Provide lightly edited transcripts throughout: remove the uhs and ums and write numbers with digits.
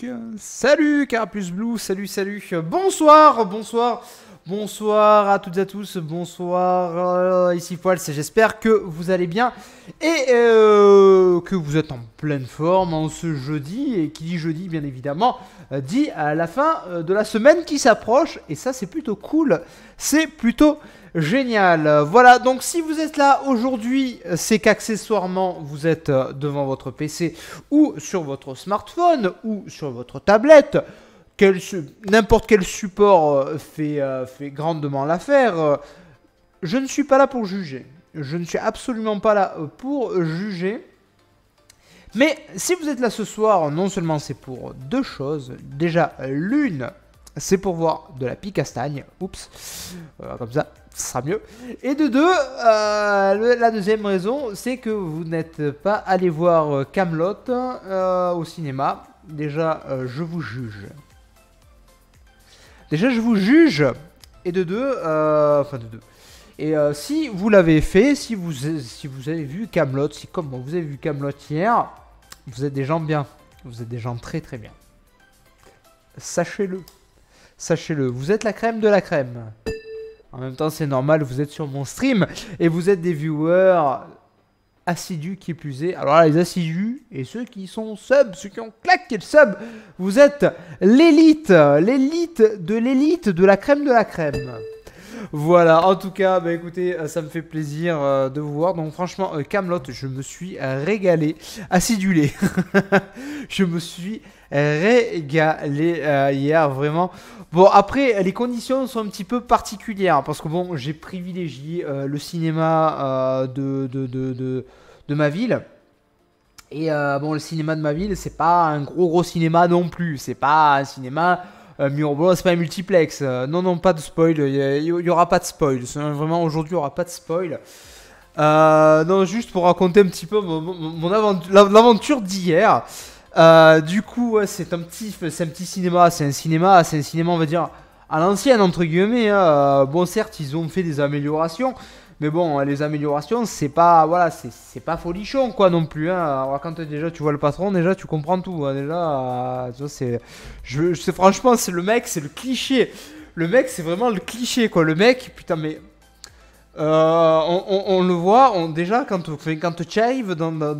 Donc, salut Carapuce Blue, salut, salut, bonsoir, bonsoir, bonsoir à toutes et à tous, bonsoir, ici Poils, j'espère que vous allez bien et que vous êtes en pleine forme en ce jeudi, et qui dit jeudi, bien évidemment, dit à la fin de la semaine qui s'approche, et ça c'est plutôt cool, c'est plutôt génial. Voilà, donc si vous êtes là aujourd'hui, c'est qu'accessoirement vous êtes devant votre PC ou sur votre smartphone ou sur votre tablette. N'importe quel support fait grandement l'affaire. Je ne suis pas là pour juger. Je ne suis absolument pas là pour juger. Mais si vous êtes là ce soir, non seulement c'est pour deux choses. Déjà, l'une, c'est pour voir de la pique-castagne. Oups, comme ça, ce sera mieux. Et de deux, la deuxième raison, c'est que vous n'êtes pas allé voir Kaamelott au cinéma. Déjà, je vous juge. Déjà, je vous juge. Et de deux, Et si vous l'avez fait, si vous avez vu Kaamelott, si comme moi vous avez vu Kaamelott hier, vous êtes des gens bien. Vous êtes des gens très très bien. Sachez-le. Sachez-le, vous êtes la crème de la crème. En même temps, c'est normal, vous êtes sur mon stream et vous êtes des viewers assidus qui plus est. Alors là, les assidus et ceux qui sont sub, ceux qui ont claqué le sub, vous êtes l'élite, l'élite de la crème de la crème. Voilà, en tout cas, bah écoutez, ça me fait plaisir de vous voir. Donc franchement, Kaamelott, je me suis régalé, acidulé. Je me suis régalé hier, vraiment. Bon, après, les conditions sont un petit peu particulières parce que bon, j'ai privilégié le cinéma de ma ville. Et bon, le cinéma de ma ville, c'est pas un gros cinéma non plus. C'est pas un cinéma bon, c'est pas un multiplex. Non, non, pas de spoil. Il y aura pas de spoil. Vraiment, aujourd'hui, il y aura pas de spoil. Non, juste pour raconter un petit peu l'aventure d'hier. Du coup, ouais, c'est un petit cinéma. C'est un cinéma, on va dire, à l'ancienne, entre guillemets. Bon, certes, ils ont fait des améliorations. Mais bon, les améliorations, c'est pas, voilà, c'est pas folichon, quoi, non plus. Hein. Alors, quand déjà tu vois le patron, déjà tu comprends tout. Hein. Déjà, tu vois, franchement, c'est le mec, c'est le cliché. Le mec, c'est vraiment le cliché, quoi. Le mec, putain, mais. On le voit, déjà, quand tu arrives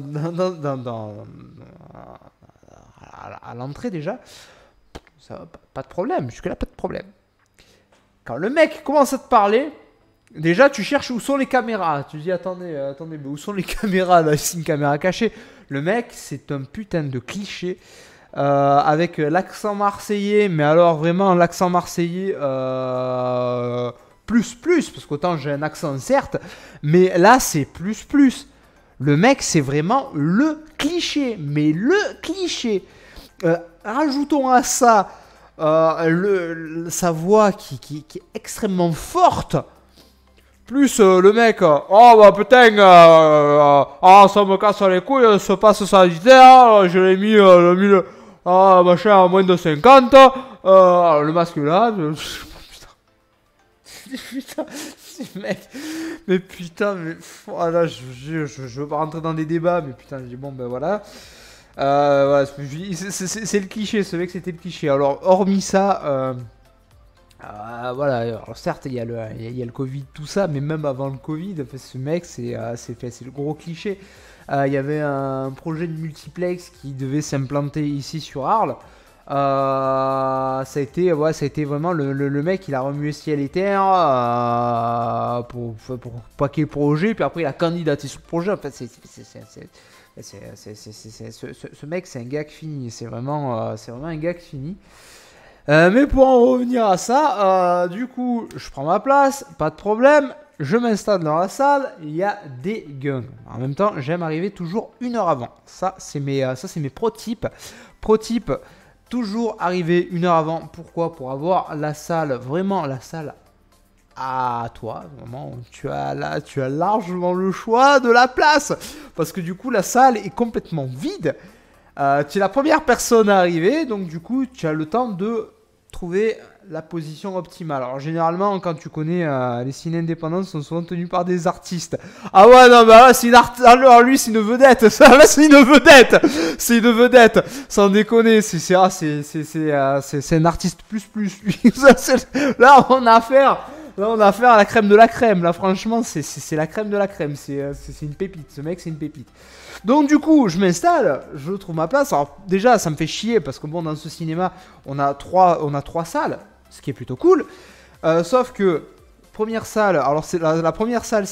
à l'entrée, déjà, ça va, pas de problème. Jusque-là, pas de problème. Quand le mec commence à te parler. Déjà, tu cherches où sont les caméras. Tu dis, attendez, mais où sont les caméras là? C'est une caméra cachée. Le mec, c'est un putain de cliché. Avec l'accent marseillais. Mais alors, vraiment, l'accent marseillais plus. Parce qu'autant j'ai un accent, certes. Mais là, c'est plus. Le mec, c'est vraiment le cliché. Mais le cliché. Rajoutons à ça sa voix qui est extrêmement forte. Plus le mec, oh bah putain, ça me casse les couilles, ce passe sanitaire, je l'ai mis, machin à moins de 50, le masque là, putain, mec, mais putain, mais voilà, je veux pas rentrer dans des débats, mais putain, je dis bon ben voilà. Voilà, c'est le cliché, ce mec c'était le cliché. Alors hormis ça... voilà, alors certes il y a le Covid, tout ça, mais même avant le Covid, ce mec c'est le gros cliché. Il y avait un projet de multiplex qui devait s'implanter ici sur Arles. Ça a été vraiment le mec, il a remué ciel et terre pour paquer le projet, puis après il a candidaté sur le projet. En fait, ce mec c'est un gars fini, c'est vraiment un gars fini. Mais pour en revenir à ça, du coup, je prends ma place, pas de problème, je m'installe dans la salle, il y a des guns. En même temps, j'aime arriver toujours 1 heure avant. Ça, c'est mes pro tips. Pro tip, toujours arriver 1 heure avant. Pourquoi? Pour avoir la salle, vraiment la salle à toi. Vraiment, tu as largement le choix de la place. Parce que du coup, la salle est complètement vide. Tu es la première personne à arriver, donc du coup, tu as le temps de trouver la position optimale. Alors généralement quand tu connais les ciné indépendants sont souvent tenus par des artistes. Ah ouais non bah là c'est une alors lui c'est une vedette. Ça là c'est une vedette. C'est une vedette. Sans déconner c'est un artiste plus lui. Là on a affaire. Là, on a affaire à la crème de la crème. Là, franchement, c'est la crème de la crème. C'est une pépite. Ce mec, c'est une pépite. Donc, du coup, je m'installe. Je trouve ma place. Alors, déjà, ça me fait chier parce que, bon, dans ce cinéma, on a trois salles. Ce qui est plutôt cool. Sauf que, première salle. Alors, la première salle,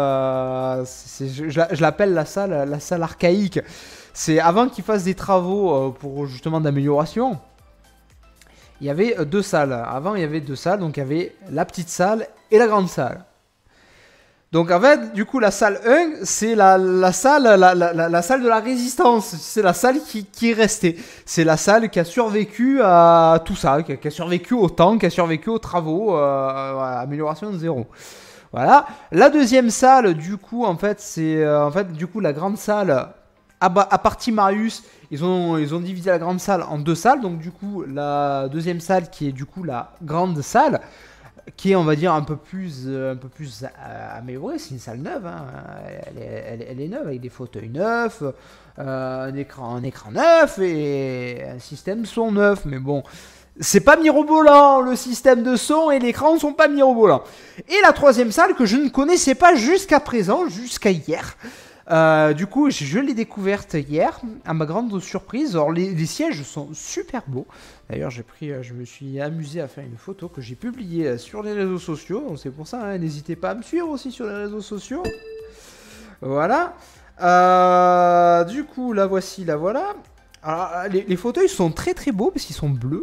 je l'appelle la salle archaïque. C'est avant qu'ils fassent des travaux pour justement d'amélioration. Il y avait deux salles. Avant, il y avait deux salles. Donc, il y avait la petite salle et la grande salle. Donc, en fait, du coup, la salle 1, c'est la salle de la résistance. C'est la salle qui est restée. C'est la salle qui a survécu à tout ça. Qui a survécu au temps, qui a survécu aux travaux. Voilà, amélioration de 0. Voilà. La deuxième salle, du coup, en fait, c'est du coup, la grande salle à partie Marius. Ils ont divisé la grande salle en deux salles. Donc du coup, la deuxième salle qui est du coup la grande salle, qui est on va dire un peu plus améliorée. C'est une salle neuve. Hein. Elle est neuve avec des fauteuils neufs, un écran neuf et un système son neuf. Mais bon, c'est pas mirobolant. Le système de son et l'écran sont pas mirobolants. Et la troisième salle que je ne connaissais pas jusqu'à présent, jusqu'à hier. Du coup, je l'ai découverte hier, à ma grande surprise. Alors, les sièges sont super beaux. D'ailleurs, je me suis amusé à faire une photo que j'ai publiée sur les réseaux sociaux. Donc, c'est pour ça, hein, n'hésitez pas à me suivre aussi sur les réseaux sociaux. Voilà. Du coup, la voici, la voilà. Alors, les fauteuils sont très très beaux parce qu'ils sont bleus.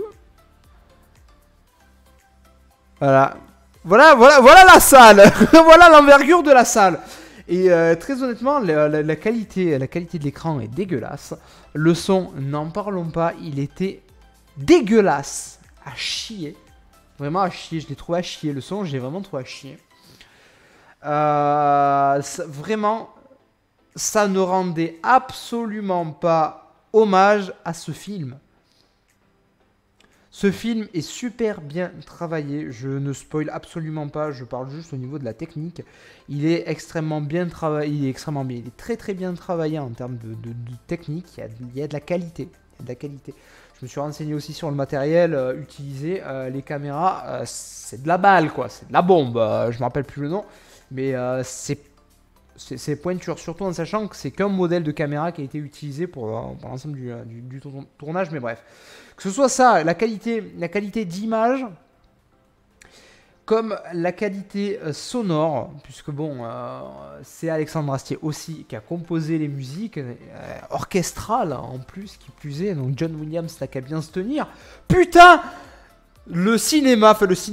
Voilà. Voilà la salle. Voilà l'envergure de la salle. Et très honnêtement, la qualité de l'écran est dégueulasse. Le son, n'en parlons pas, il était dégueulasse. À chier. Vraiment à chier, je l'ai trouvé à chier. Le son, j'ai vraiment trouvé à chier. Vraiment, ça ne rendait absolument pas hommage à ce film. Ce film est super bien travaillé, je ne spoil absolument pas, je parle juste au niveau de la technique. Il est extrêmement bien travaillé, il est très très bien travaillé en termes de technique, il y a de la qualité. Je me suis renseigné aussi sur le matériel utilisé, les caméras, c'est de la balle quoi, c'est de la bombe, je ne me rappelle plus le nom, mais c'est pointure, surtout en sachant que c'est qu'un modèle de caméra qui a été utilisé pour l'ensemble du tournage, mais bref. Que ce soit ça, la qualité d'image, comme la qualité sonore, puisque bon, c'est Alexandre Astier aussi qui a composé les musiques, orchestrales en plus, qui plus est, donc John Williams n'a qu'à bien se tenir. Putain, le cinéma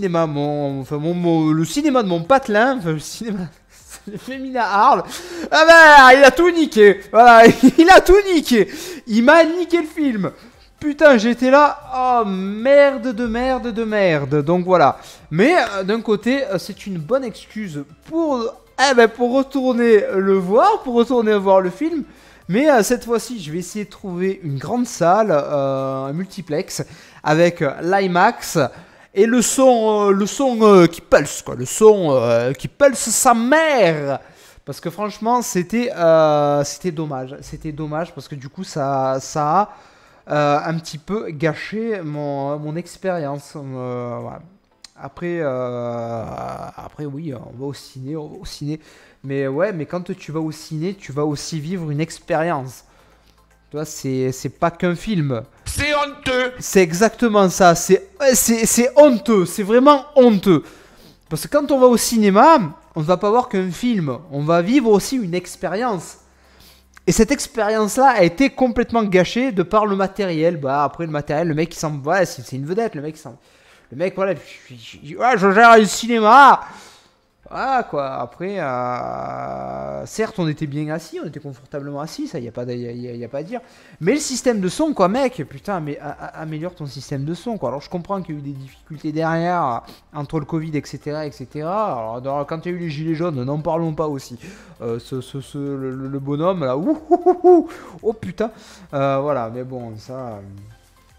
de mon patelin, le cinéma... Femina Arles, ah ben, il a tout niqué, voilà, il a tout niqué, il m'a niqué le film. Putain, j'étais là, oh merde de merde, donc voilà. Mais d'un côté, c'est une bonne excuse pour retourner le voir, pour retourner voir le film. Mais cette fois-ci, je vais essayer de trouver une grande salle, un multiplex, avec l'IMAX. Et le son qui pulse, quoi. Le son qui pulse sa mère. Parce que franchement, c'était dommage. C'était dommage parce que du coup, ça a un petit peu gâché mon expérience. Voilà. Après, oui, on va au ciné. Mais ouais, mais quand tu vas au ciné, tu vas aussi vivre une expérience. Tu vois, c'est pas qu'un film. C'est honteux. C'est exactement ça. C'est honteux. C'est vraiment honteux. Parce que quand on va au cinéma, on ne va pas voir qu'un film. On va vivre aussi une expérience. Et cette expérience-là a été complètement gâchée de par le matériel. Bah après le matériel, le mec il semble, ouais, c'est une vedette. Le mec voilà, je gère le cinéma. Voilà quoi, après, certes on était bien assis, on était confortablement assis, ça y a pas à dire. Mais le système de son quoi mec, putain, mais améliore ton système de son quoi. Alors je comprends qu'il y a eu des difficultés derrière, entre le Covid etc. Alors quand il y a eu les gilets jaunes, n'en parlons pas aussi. Le bonhomme là, oh putain, voilà, mais bon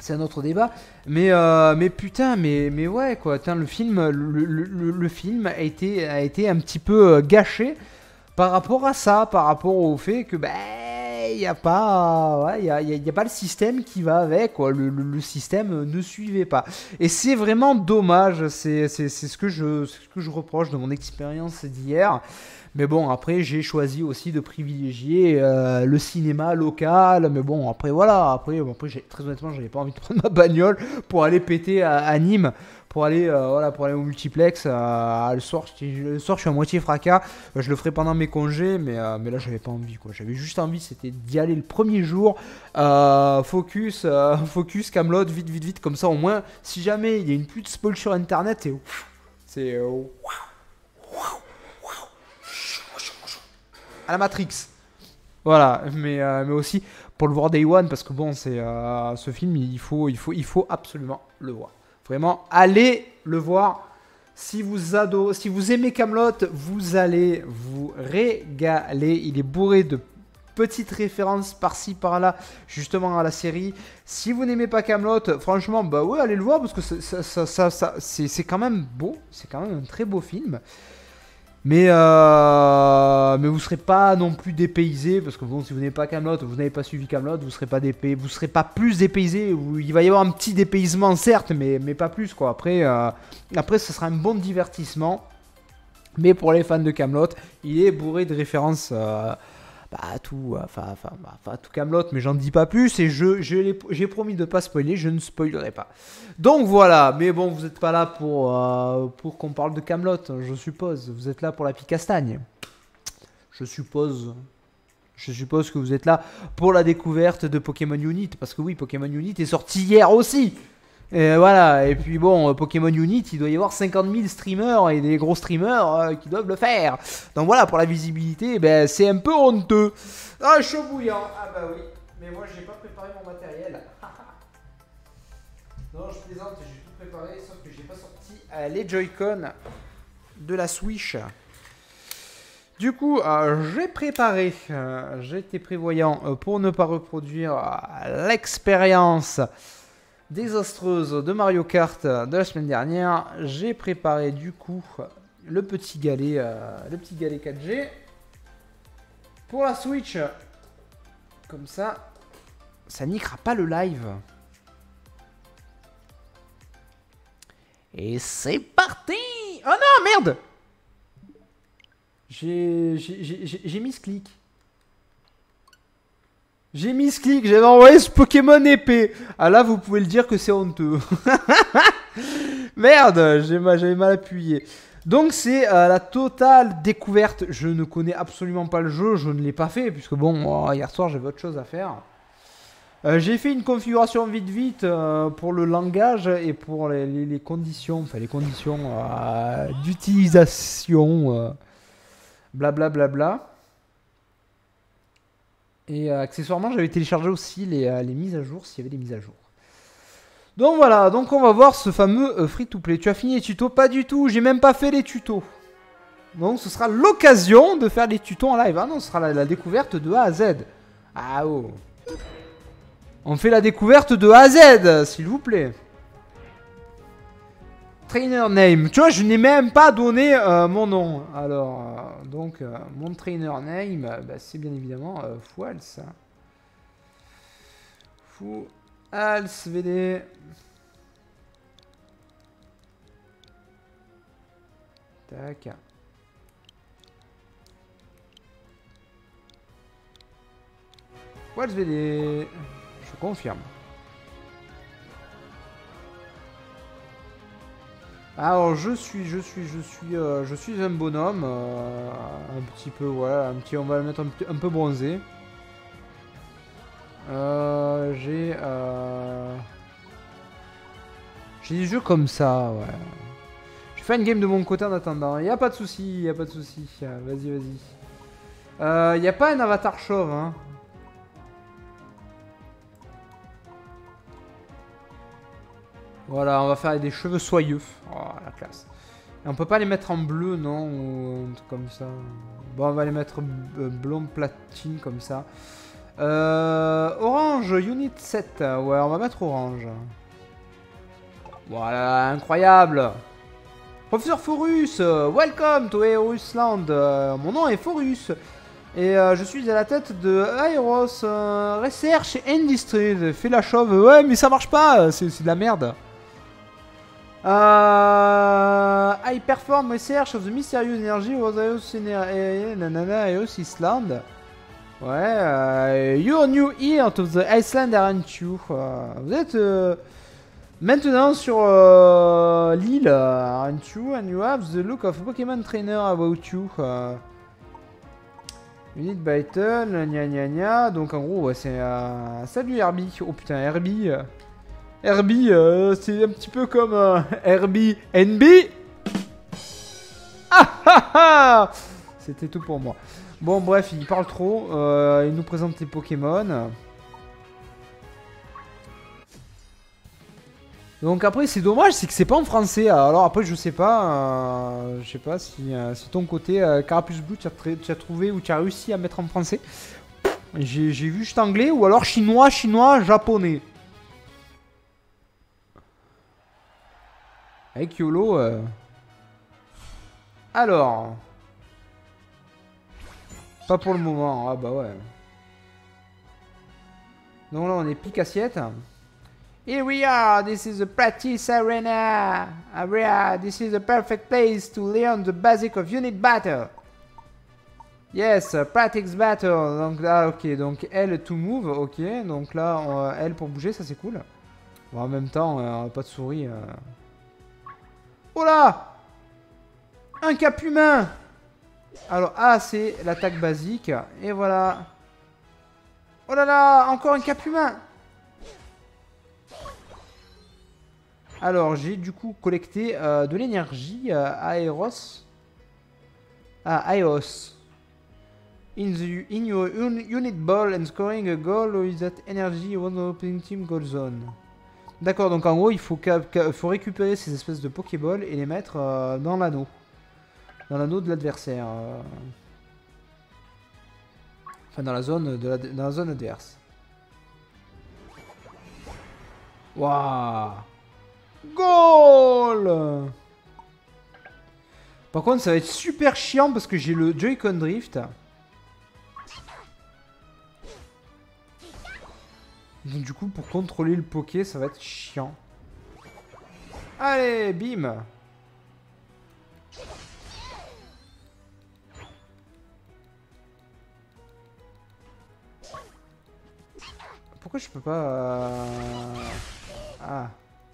c'est un autre débat. Mais putain, mais ouais, quoi. Tain, le film, le film a été un petit peu gâché par rapport à ça, par rapport au fait que, il n'y a pas, ouais, y a pas le système qui va avec, quoi. Le système ne suivait pas. Et c'est vraiment dommage. C'est ce que je reproche de mon expérience d'hier. Mais bon, après, j'ai choisi aussi de privilégier le cinéma local. Mais bon, après, voilà. Après très honnêtement, j'avais pas envie de prendre ma bagnole pour aller péter à Nîmes. Pour aller, voilà, pour aller au multiplex. Le soir, je suis à moitié fracas. Je le ferai pendant mes congés. Mais là, j'avais pas envie, quoi. J'avais juste envie, c'était d'y aller le premier jour. Focus, Kaamelott, vite, vite, vite. Comme ça, au moins, si jamais il y a une pute spoil sur internet, c'est. À la Matrix. Voilà, mais aussi pour le voir Day One, parce que bon, c'est ce film, il faut absolument le voir. Vraiment, allez le voir. Si vous aimez Kaamelott, vous allez vous régaler. Il est bourré de petites références par-ci par-là, justement à la série. Si vous n'aimez pas Kaamelott, franchement, bah ouais, allez le voir parce que c'est quand même beau, c'est quand même un très beau film. Mais vous serez pas non plus dépaysé parce que bon, si vous n'avez pas Kaamelott, vous n'avez pas suivi Kaamelott, vous serez pas plus dépaysé. Il va y avoir un petit dépaysement certes, mais pas plus quoi. Après, ce sera un bon divertissement. Mais pour les fans de Kaamelott, il est bourré de références à tout Kaamelott, mais j'en dis pas plus et j'ai promis de pas spoiler, je ne spoilerai pas. Donc voilà, mais bon, vous n'êtes pas là pour qu'on parle de Kaamelott, je suppose. Vous êtes là pour la pique-castagne. Je suppose que vous êtes là pour la découverte de Pokémon Unit, parce que oui, Pokémon Unit est sorti hier aussi. Et voilà, et puis bon, Pokémon Unit, il doit y avoir 50 000 streamers et des gros streamers qui doivent le faire. Donc voilà, pour la visibilité, c'est un peu honteux. Ah, chaud bouillant. Ah bah oui, mais moi j'ai pas préparé mon matériel. Non, je plaisante, j'ai tout préparé, sauf que j'ai pas sorti les Joy-Con de la Switch. Du coup, j'ai préparé, j'ai été prévoyant pour ne pas reproduire l'expérience désastreuse de Mario Kart de la semaine dernière. J'ai préparé du coup le petit galet 4G pour la Switch. Comme ça niquera pas le live. Et c'est parti! Oh non, merde! J'ai mis ce clic. J'avais envoyé ce Pokémon épée. Ah là, vous pouvez le dire que c'est honteux. Merde, j'avais mal appuyé. Donc c'est la totale découverte. Je ne connais absolument pas le jeu, je ne l'ai pas fait, puisque bon, hier soir j'avais autre chose à faire. J'ai fait une configuration vite pour le langage et pour les conditions, enfin les conditions d'utilisation, blablabla. Et accessoirement, j'avais téléchargé aussi les mises à jour, s'il y avait des mises à jour. Donc voilà, donc on va voir ce fameux free-to-play. Tu as fini les tutos? Pas du tout, j'ai même pas fait les tutos. Donc ce sera l'occasion de faire les tutos en live. Ah non, ce sera la découverte de A à Z. Ah oh. On fait la découverte de A à Z, s'il vous plaît. Trainer name. Tu vois, je n'ai même pas donné mon nom. Alors, donc, mon trainer name, c'est bien évidemment Fouals. Fouals VD. Tac. Fouals VD. Je confirme. Alors je suis un bonhomme un petit peu, voilà, on va le mettre un peu bronzé. J'ai des jeux comme ça, ouais. Je fais une game de mon côté en attendant. Y a pas de souci, Vas-y. Y a pas un avatar chauve, hein. Voilà, on va faire des cheveux soyeux. Oh, la classe. Et on peut pas les mettre en bleu, non? Ou un truc comme ça. Bon, on va les mettre blond platine, comme ça. Orange, Unit 7. Ouais, on va mettre orange. Voilà, incroyable. Professeur Forus, welcome to Aerosland. Mon nom est Forus. Et je suis à la tête de Aeros Research Industries. Fais la chauve. Ouais, mais ça marche pas. C'est de la merde. I perform research of the mysterious energy of Aeros Island. Ouais. You're new here to the Iceland, aren't you? Vous êtes maintenant sur l'île, aren't you? And you have the look of a Pokémon trainer about you. Unit Battle, gna gna gna. Donc en gros, ouais, c'est salut Herbie. Oh putain, Herbie. Herbie, c'est un petit peu comme Herbie NB. Ah ah ah. C'était tout pour moi. Bon, bref, il parle trop. Il nous présente les Pokémon. Donc après, c'est dommage, c'est que c'est pas en français. Alors après, je sais pas si ton côté Carapuce Blue, tu as trouvé ou tu as réussi à mettre en français. J'ai vu juste anglais ou alors chinois, japonais. Avec YOLO. Alors. Pas pour le moment. Ah bah ouais. Donc là, on est pique assiette. Here we are, this is the practice arena. This is the perfect place to learn the basic of unit battle. Yes, practice battle. Donc là, ok, donc L to move, ok. Donc là, L pour bouger, ça c'est cool. Bon, en même temps, pas de souris. Oh là! Un cap humain! Alors A, c'est l'attaque basique. Et voilà. Oh là là, encore un cap humain! Alors, j'ai du coup collecté de l'énergie Aeros. Ah, Aeos. In your unit ball and scoring a goal with that energy one opening team goal zone. D'accord, donc en gros, il faut récupérer ces espèces de Pokéball et les mettre dans l'anneau. Dans l'anneau de l'adversaire. Enfin, dans la zone adverse. Waouh! Goal! Par contre, ça va être super chiant parce que j'ai le Joy-Con Drift. Donc du coup, pour contrôler le Poké, ça va être chiant. Allez, bim! Pourquoi je peux pas... Ah...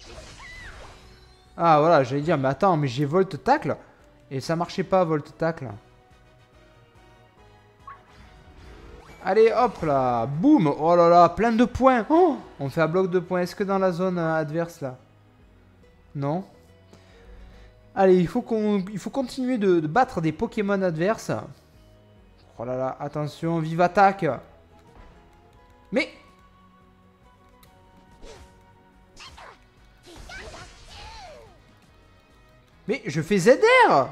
Ah voilà, j'allais dire, mais attends, mais j'ai Volt Tackle et ça marchait pas Volt Tackle. Allez, hop là, boum. Oh là là, plein de points. Oh, on fait un bloc de points. Est-ce que dans la zone adverse là? Non. Allez, il faut continuer de battre des Pokémon adverses. Oh là là, attention, vive attaque. Mais... Mais je fais ZR!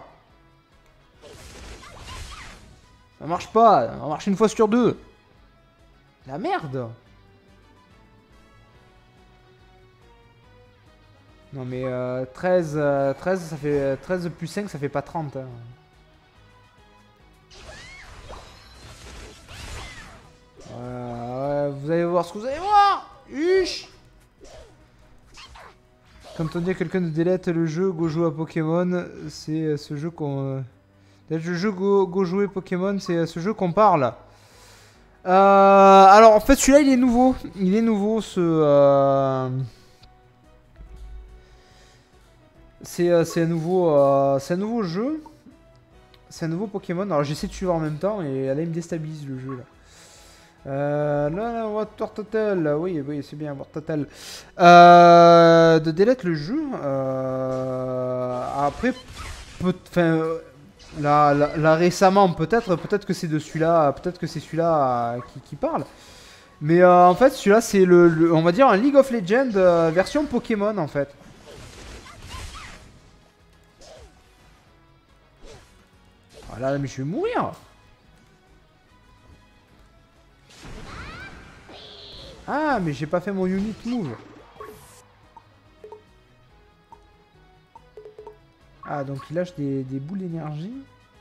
Ça marche pas, ça marche une fois sur deux. La merde! Non mais 13, 13, ça fait 13 plus 5, ça fait pas 30. Hein. Vous allez voir ce que vous allez voir! Huch! Quand on dit à quelqu'un de delete le jeu Go jouer à Pokémon, c'est ce jeu qu'on... le jeu Go jouer Pokémon, c'est ce jeu qu'on parle. Alors en fait celui-là il est nouveau. Il est nouveau ce... C'est un nouveau jeu. C'est un nouveau Pokémon. Alors j'essaie de suivre en même temps et là il me déstabilise le jeu là. Là, War Total, oui, c'est bien, War Total. De delete le jeu. Après, là récemment, peut-être que c'est de celui-là, peut-être que c'est celui-là qui parle. Mais en fait, celui-là, c'est on va dire un League of Legends version Pokémon en fait. Voilà, mais je vais mourir. Ah, mais j'ai pas fait mon unit move. Ah, donc il lâche des boules d'énergie.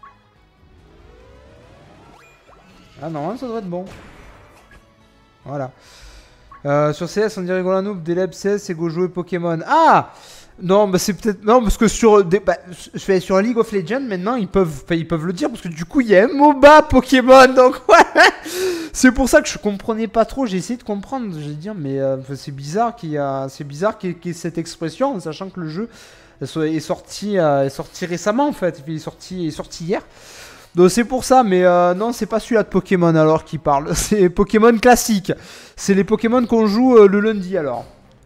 Ah, non, ça devrait être bon. Voilà. Sur CS, on dirait Golanoub, Déleb CS et go jouer Pokémon. Ah! Non, bah c'est peut-être. Non, parce que sur, sur League of Legends, maintenant, ils peuvent le dire, parce que du coup, il y a un MOBA Pokémon, donc ouais! C'est pour ça que je comprenais pas trop, j'ai essayé de comprendre. J'ai dit, mais c'est bizarre qu'il y ait cette expression, sachant que le jeu est sorti récemment, en fait. Il est sorti hier. Donc c'est pour ça, mais non, c'est pas celui-là de Pokémon alors qui parle. C'est Pokémon classique. C'est les Pokémon qu'on joue le lundi alors.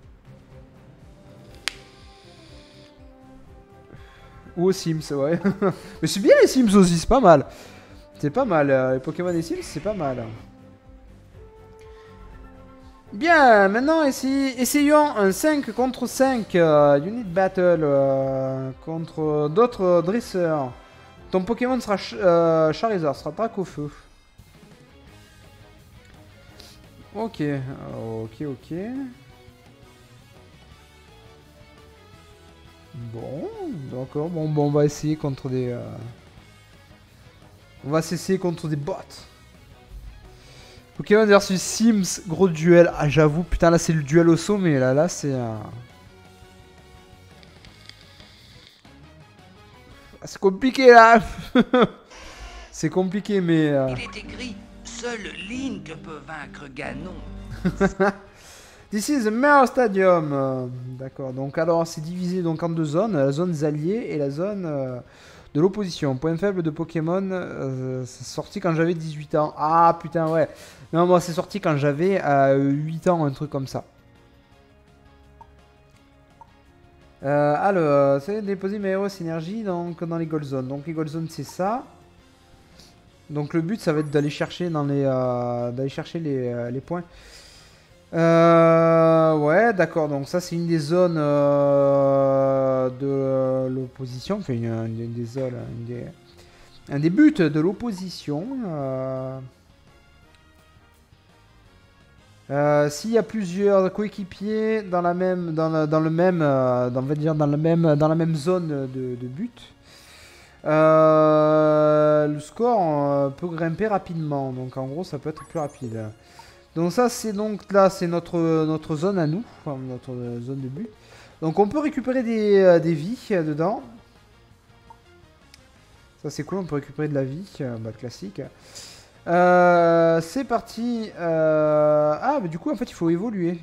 Ou aux Sims, ouais. Mais c'est bien les Sims aussi, c'est pas mal. C'est pas mal, les Pokémon et Sims, c'est pas mal. Bien, maintenant essayons un 5 contre 5 Unit Battle contre d'autres dresseurs. Ton Pokémon sera Charizard, sera Dracofeu. Ok, ok. Bon, d'accord. Bon, on va essayer contre des... On va s'essayer contre des bots. Pokémon versus Sims, gros duel. Ah, j'avoue, putain, là, c'est le duel au sommet. Là, c'est... Ah, c'est compliqué, là. C'est compliqué, mais... Il est écrit, seul Link peut vaincre Ganon. This is a Mirror Stadium. D'accord, donc alors c'est divisé donc en deux zones, la zone des alliés et la zone de l'opposition. Point faible de Pokémon, c'est sorti quand j'avais 18 ans. Ah putain ouais. Non, moi c'est sorti quand j'avais 8 ans, un truc comme ça. Alors, c'est déposer mes héros synergie donc, dans les Gold Zones. Donc les Gold Zones c'est ça. Donc le but ça va être d'aller chercher dans les les points. Ouais, d'accord. Donc ça, c'est une des zones de l'opposition. Enfin, une des zones, un des buts de l'opposition. S'il y a plusieurs coéquipiers dans la même, dans le même, on va dire dans la même zone de but, le score peut grimper rapidement. Donc en gros, ça peut être plus rapide. Donc ça c'est donc là c'est notre zone à nous, enfin, notre zone de but. Donc on peut récupérer des vies dedans. Ça c'est cool, on peut récupérer de la vie, bah, classique. C'est parti. Ah mais du coup en fait il faut évoluer.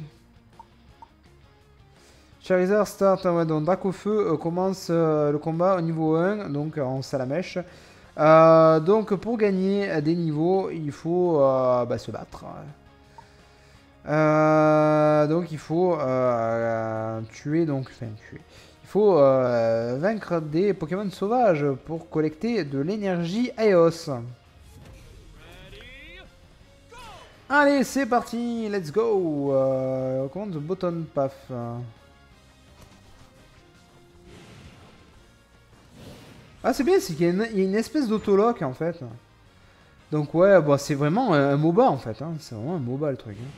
Charizard start, ouais, donc Dracofeu commence le combat au niveau 1, donc en salamèche. Donc pour gagner des niveaux il faut bah, se battre. Donc il faut tuer, donc enfin tuer. Il faut vaincre des Pokémon sauvages pour collecter de l'énergie Aeos. Allez, c'est parti, let's go. Commande the button path. Ah c'est bien, c'est qu'il y a une espèce d'autolock en fait. Donc ouais, bah, c'est vraiment un MOBA en fait. Hein. C'est vraiment un MOBA le truc. Hein.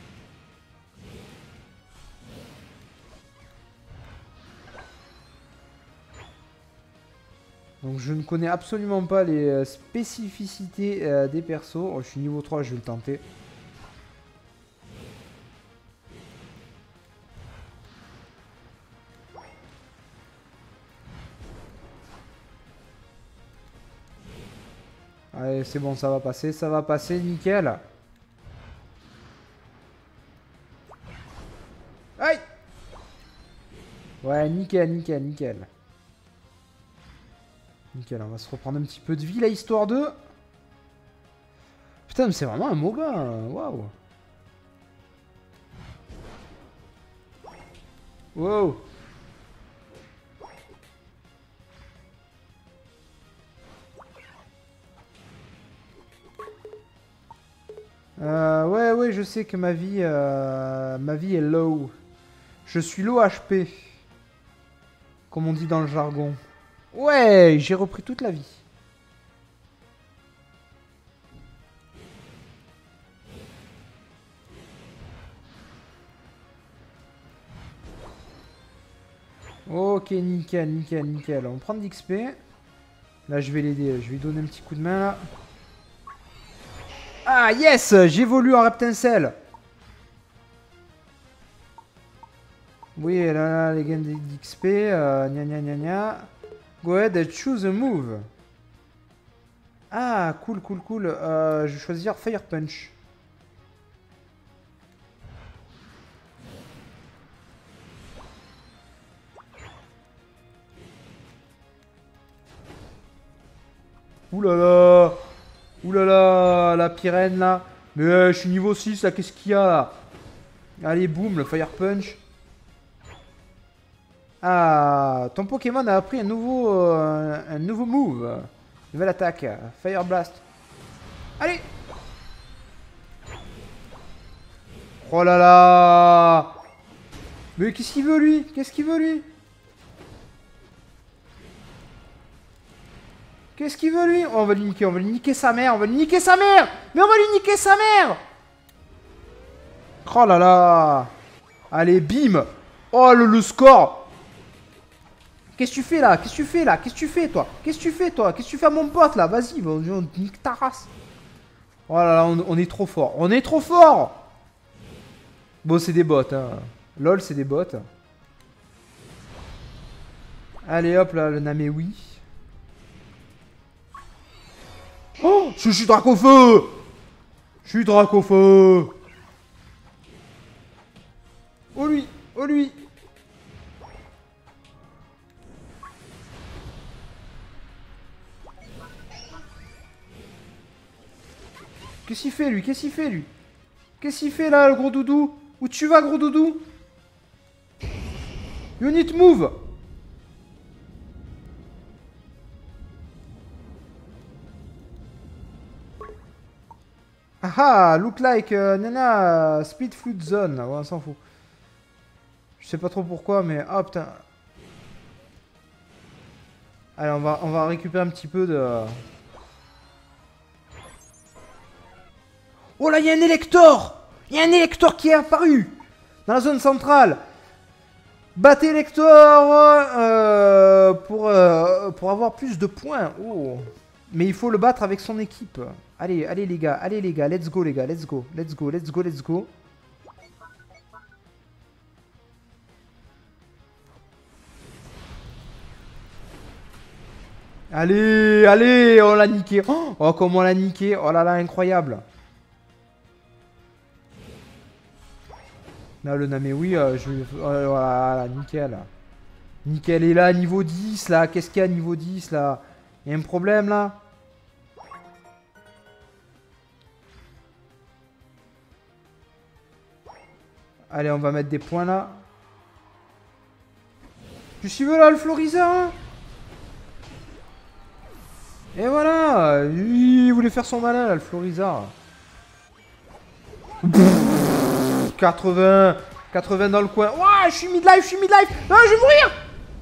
Donc je ne connais absolument pas les spécificités des persos. Oh, je suis niveau 3, je vais le tenter. Allez, c'est bon, ça va passer, nickel. Aïe! Ouais, nickel. Nickel, on va se reprendre un petit peu de vie là, histoire de... Putain, mais c'est vraiment un MOBA, waouh! Wow! Ouais, je sais que ma vie est low. Je suis low HP, comme on dit dans le jargon. Ouais, j'ai repris toute la vie. Ok, nickel, nickel, nickel. On prend de l'XP. Là, je vais l'aider. Je vais lui donner un petit coup de main, là. Ah, yes! J'évolue en Reptincelle. Oui, là, les gains d'XP. Gna gna gna gna. Go ahead and choose a move. Ah, cool, cool, cool. Je vais choisir Fire Punch. Ouh là là! Ouh là là! La pyrène là! Mais je suis niveau 6 là, qu'est-ce qu'il y a là? Allez, boum, le Fire Punch. Ah, ton Pokémon a appris un nouveau move. Nouvelle attaque. Fire Blast. Allez! Oh là là! Mais qu'est-ce qu'il veut lui? Qu'est-ce qu'il veut lui? Qu'est-ce qu'il veut lui? Oh, on va lui niquer sa mère, on va lui niquer sa mère! Mais on va lui niquer sa mère! Oh là là! Allez, bim! Oh le score! Qu'est-ce que tu fais là? Qu'est-ce que tu fais là? Qu'est-ce que tu fais toi? Qu'est-ce que tu fais toi? Qu'est-ce que tu fais à mon pote là? Vas-y, on nique ta race. Oh là là, on est trop fort. On est trop fort! Bon, c'est des bots, hein. LOL, c'est des bots. Allez hop là, le Namewi. Oh, je suis Dracofeu! Je suis Dracofeu! Oh lui! Oh lui! Qu'est-ce qu'il fait lui? Qu'est-ce qu'il fait lui? Qu'est-ce qu'il fait là, le gros doudou? Où tu vas, gros doudou? You need to move! Ah ah, look like nana speed flood zone. Ouais, on s'en fout. Je sais pas trop pourquoi, mais oh putain. Allez, on va récupérer un petit peu de. Oh là, il y a un Elector! Il y a un Elector qui est apparu dans la zone centrale. Battez Elector pour avoir plus de points. Oh. Mais il faut le battre avec son équipe. Allez, allez les gars, let's go les gars, let's go, let's go, let's go, let's go. Allez, allez, on l'a niqué. Oh, comment on l'a niqué. Oh là là, incroyable. Là, le Namewi, je vais... voilà, nickel. Nickel, et là, niveau 10, là. Qu'est-ce qu'il y a niveau 10, là? Il y a un problème, là? Allez, on va mettre des points, là. Tu suivais, là, le Florizard, hein? Et voilà. Il voulait faire son malin, là, le Florizard. 80 dans le coin. Ouah, je suis mid-life, je suis mid-life. Ah, je vais mourir.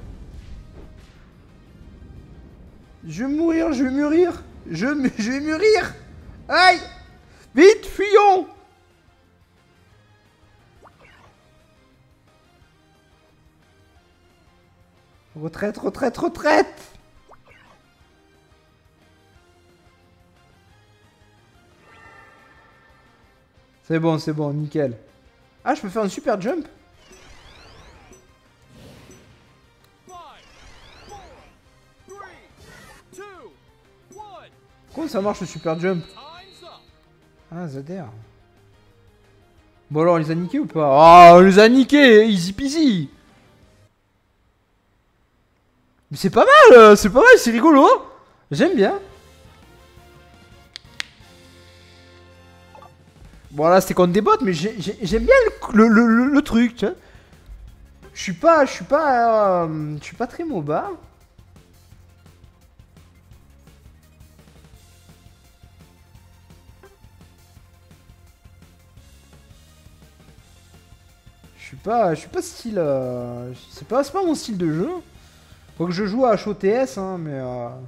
Je vais mourir, je vais mûrir. Je vais mûrir. Aïe. Vite, fuyons. Retraite, retraite, retraite. C'est bon, nickel. Ah, je peux faire un super jump. Comment ça marche le super jump? Ah, Zader. Bon alors, on les a niqués ou pas? Ah, on les a niqués, easy peasy. Mais c'est pas mal, c'est rigolo. Hein. J'aime bien. Bon là c'était contre des bots, mais j'aime bien le truc, tu vois. Je suis pas très MOBA. Je suis pas style, c'est pas mon style de jeu. Faut que je joue à HOTS, hein, mais.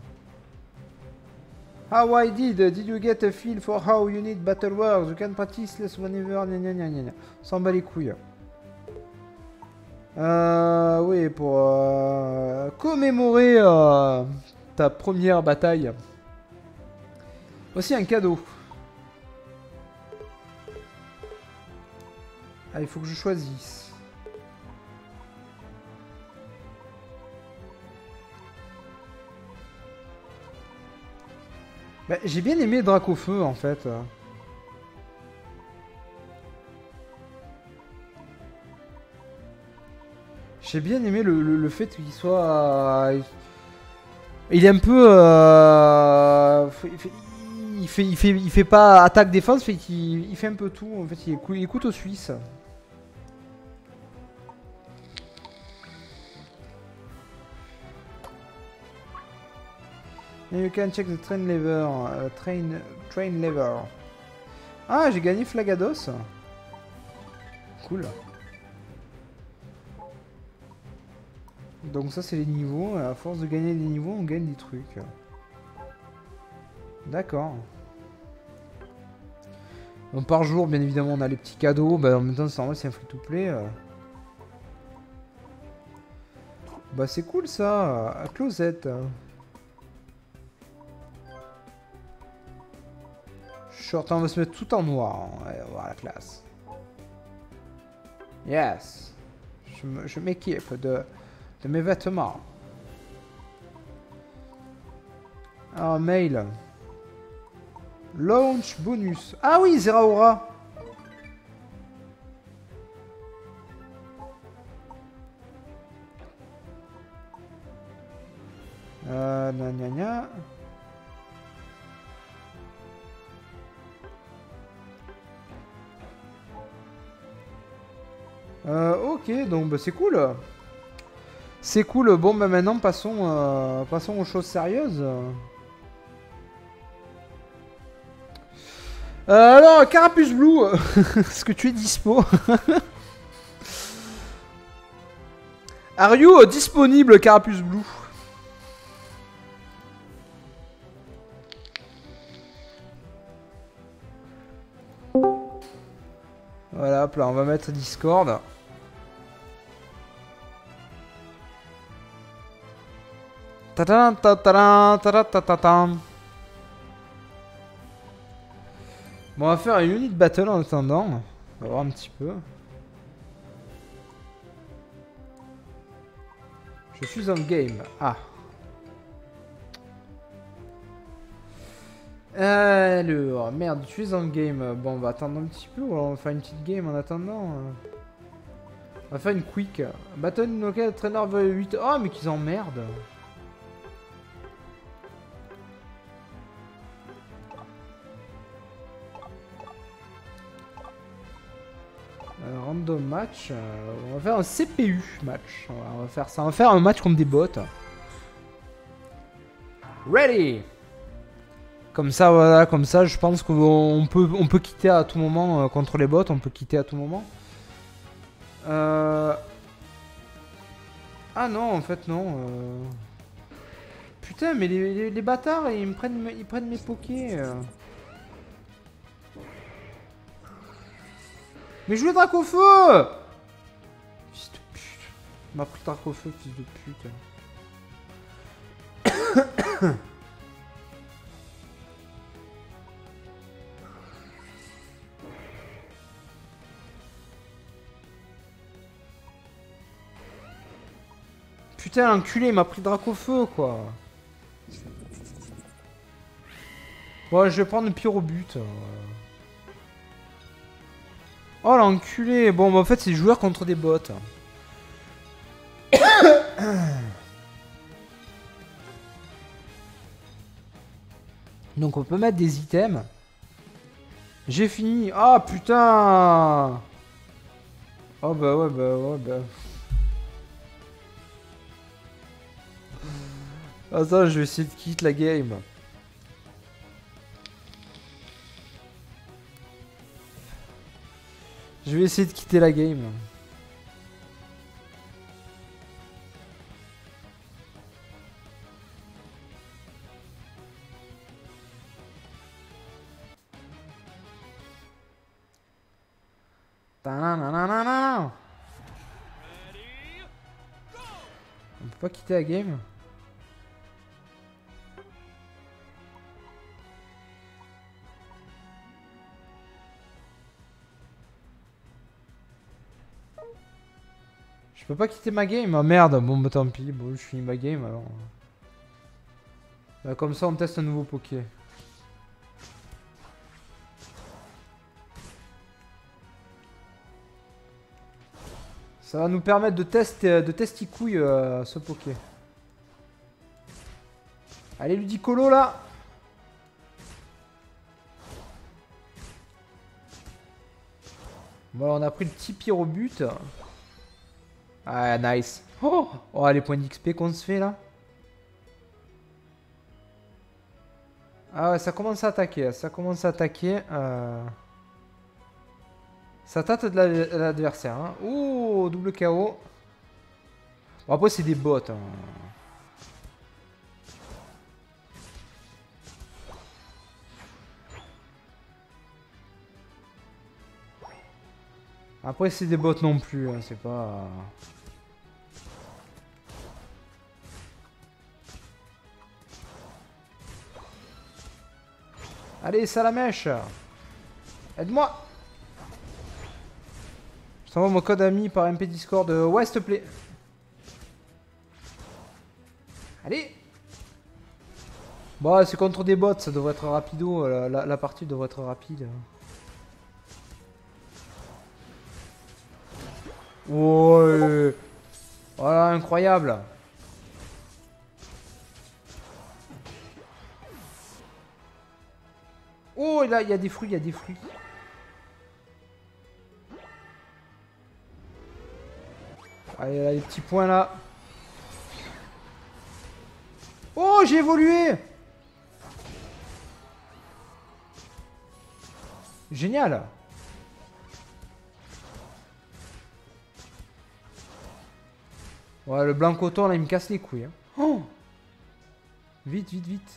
How I did you get a feel for how you need battle works? You can practice less whenever. S'en bat les couilles. Oui, pour commémorer ta première bataille. Voici un cadeau. Ah, il faut que je choisisse. Bah, j'ai bien aimé Dracofeu en fait. J'ai bien aimé le fait qu'il soit. Il est un peu. Il fait pas attaque-défense, il fait un peu tout. En fait, il écoute aux Suisses. And you can check the train lever. Train lever. Ah, j'ai gagné Flagados. Cool. Donc ça c'est les niveaux, à force de gagner des niveaux on gagne des trucs. D'accord. Donc par jour bien évidemment on a les petits cadeaux, bah en même temps c'est un free to play. Bah c'est cool ça, à Closette. Short, on va se mettre tout en noir, ouais, on va voir la classe. Yes. Je m'équipe de mes vêtements. Ah, mail. Launch bonus. Ah oui, Zeraora. Gna gna gna. Ok, donc bah, c'est cool. C'est cool. Bon, bah maintenant passons, passons aux choses sérieuses. Alors, Carapuce Blue, est-ce que tu es dispo? Are you disponible, Carapuce Blue? Voilà, hop là, on va mettre Discord. Ta-ta, ta-ta, ta-ta, ta-ta. Bon, on va faire une unit battle en attendant. On va voir un petit peu. Je suis en game. Ah. Alors, merde, je suis en game. Bon, on va attendre un petit peu. On va faire une petite game en attendant. On va faire une quick. Battle local trainer 8. Oh, mais qu'ils emmerdent. Random match. On va faire un CPU match. On va faire ça. On va faire un match contre des bots. Ready. Comme ça, voilà, comme ça, je pense qu'on peut quitter à tout moment contre les bots. On peut quitter à tout moment. Ah non, en fait non. Putain, mais les bâtards, ils prennent mes pokés. Mais je veux Dracofeu! Fils de pute. Il m'a pris Dracofeu, fils de pute. Putain, l'enculé, il m'a pris Dracofeu, quoi. Bon, je vais prendre le pire au but. Oh, l'enculé. Bon, bah, en fait, c'est joueur contre des bots. Donc, on peut mettre des items. J'ai fini. Ah, putain. Oh, bah, ouais, bah, ouais, bah. Attends, je vais essayer de quitter la game. Je vais essayer de quitter la game. Ta-na-na-na-na-na. Pas quitter la game. Je peux pas quitter ma game. Ah merde, bon bah tant pis. Bon, je finis ma game alors. Bah, comme ça, on teste un nouveau Poké. Ça va nous permettre de tester couille ce Poké. Allez, Ludicolo là. Bon, on a pris le petit pyrobut. Ah, nice. Oh, oh les points d'XP qu'on se fait là. Ah ouais, ça commence à attaquer. Ça commence à attaquer. Ça tâte de l'adversaire. Hein. Ouh, double KO. Bon, après, c'est des bots. Hein. Après, c'est des bots non plus. Hein. C'est pas... Allez, Salamèche. Aide-moi. Je t'envoie mon code ami par MP Discord. Ouais, s'il te plaît. Allez. Bon, c'est contre des bots, ça devrait être rapido. La partie devrait être rapide. Ouais. Voilà, incroyable. Oh, là, il y a des fruits, il y a des fruits. Allez, là, les petits points là. Oh, j'ai évolué. Génial. Ouais, le blanc coton là, il me casse les couilles. Hein. Oh. Vite, vite, vite.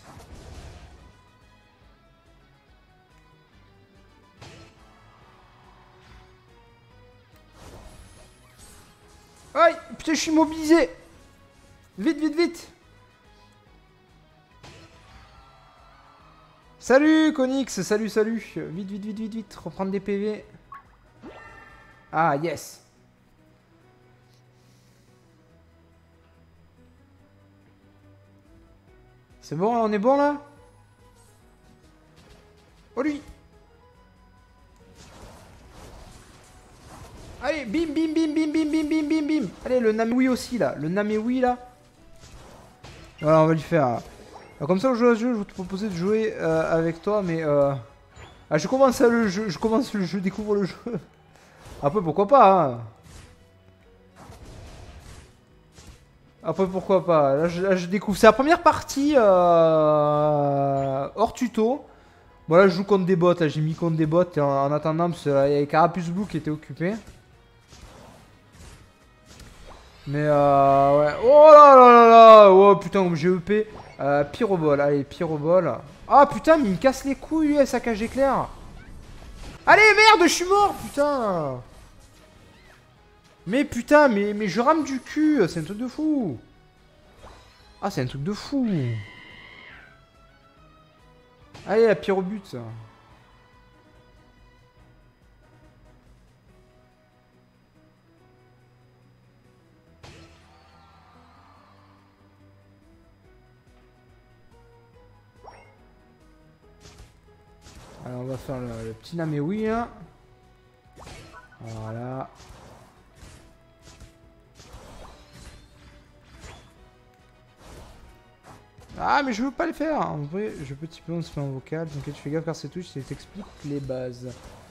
Aïe, putain, je suis mobilisé. Vite, vite, vite. Salut, Konix, salut, salut. Vite, vite, vite, vite, vite. Reprendre des PV. Ah, yes. C'est bon, on est bon, là? Oh, lui. Allez, bim, bim, bim, bim, bim, bim, bim, bim, bim. Allez, le Namewi aussi, là. Le Namewi, là. Voilà, on va lui faire... Alors, comme ça, au jeu à jeu, je vais te proposer de jouer avec toi, mais... Ah, je commence le jeu, je découvre le jeu. Après, pourquoi pas, hein. Après, pourquoi pas. Là, je découvre. C'est la première partie hors tuto. Bon, là, je joue contre des bots. J'ai mis contre des bots en attendant, parce qu'il y avait Carapuce Blue qui était occupé. Mais ouais. Oh là là là là. Oh putain, comme j'ai EP. Pyroball. Allez, Pyroball. Ah putain, mais il me casse les couilles, lui, saccage éclair. Allez, merde, je suis mort, putain. Mais putain, mais je rame du cul. C'est un truc de fou. Ah, c'est un truc de fou. Allez, la pyrobute. Alors, on va faire le petit Namewi, là. Voilà. Ah, mais je veux pas le faire. En vrai, je peux typer, on se fait en vocal. Donc, tu fais gaffe car c'est touche, ça t'explique les bases.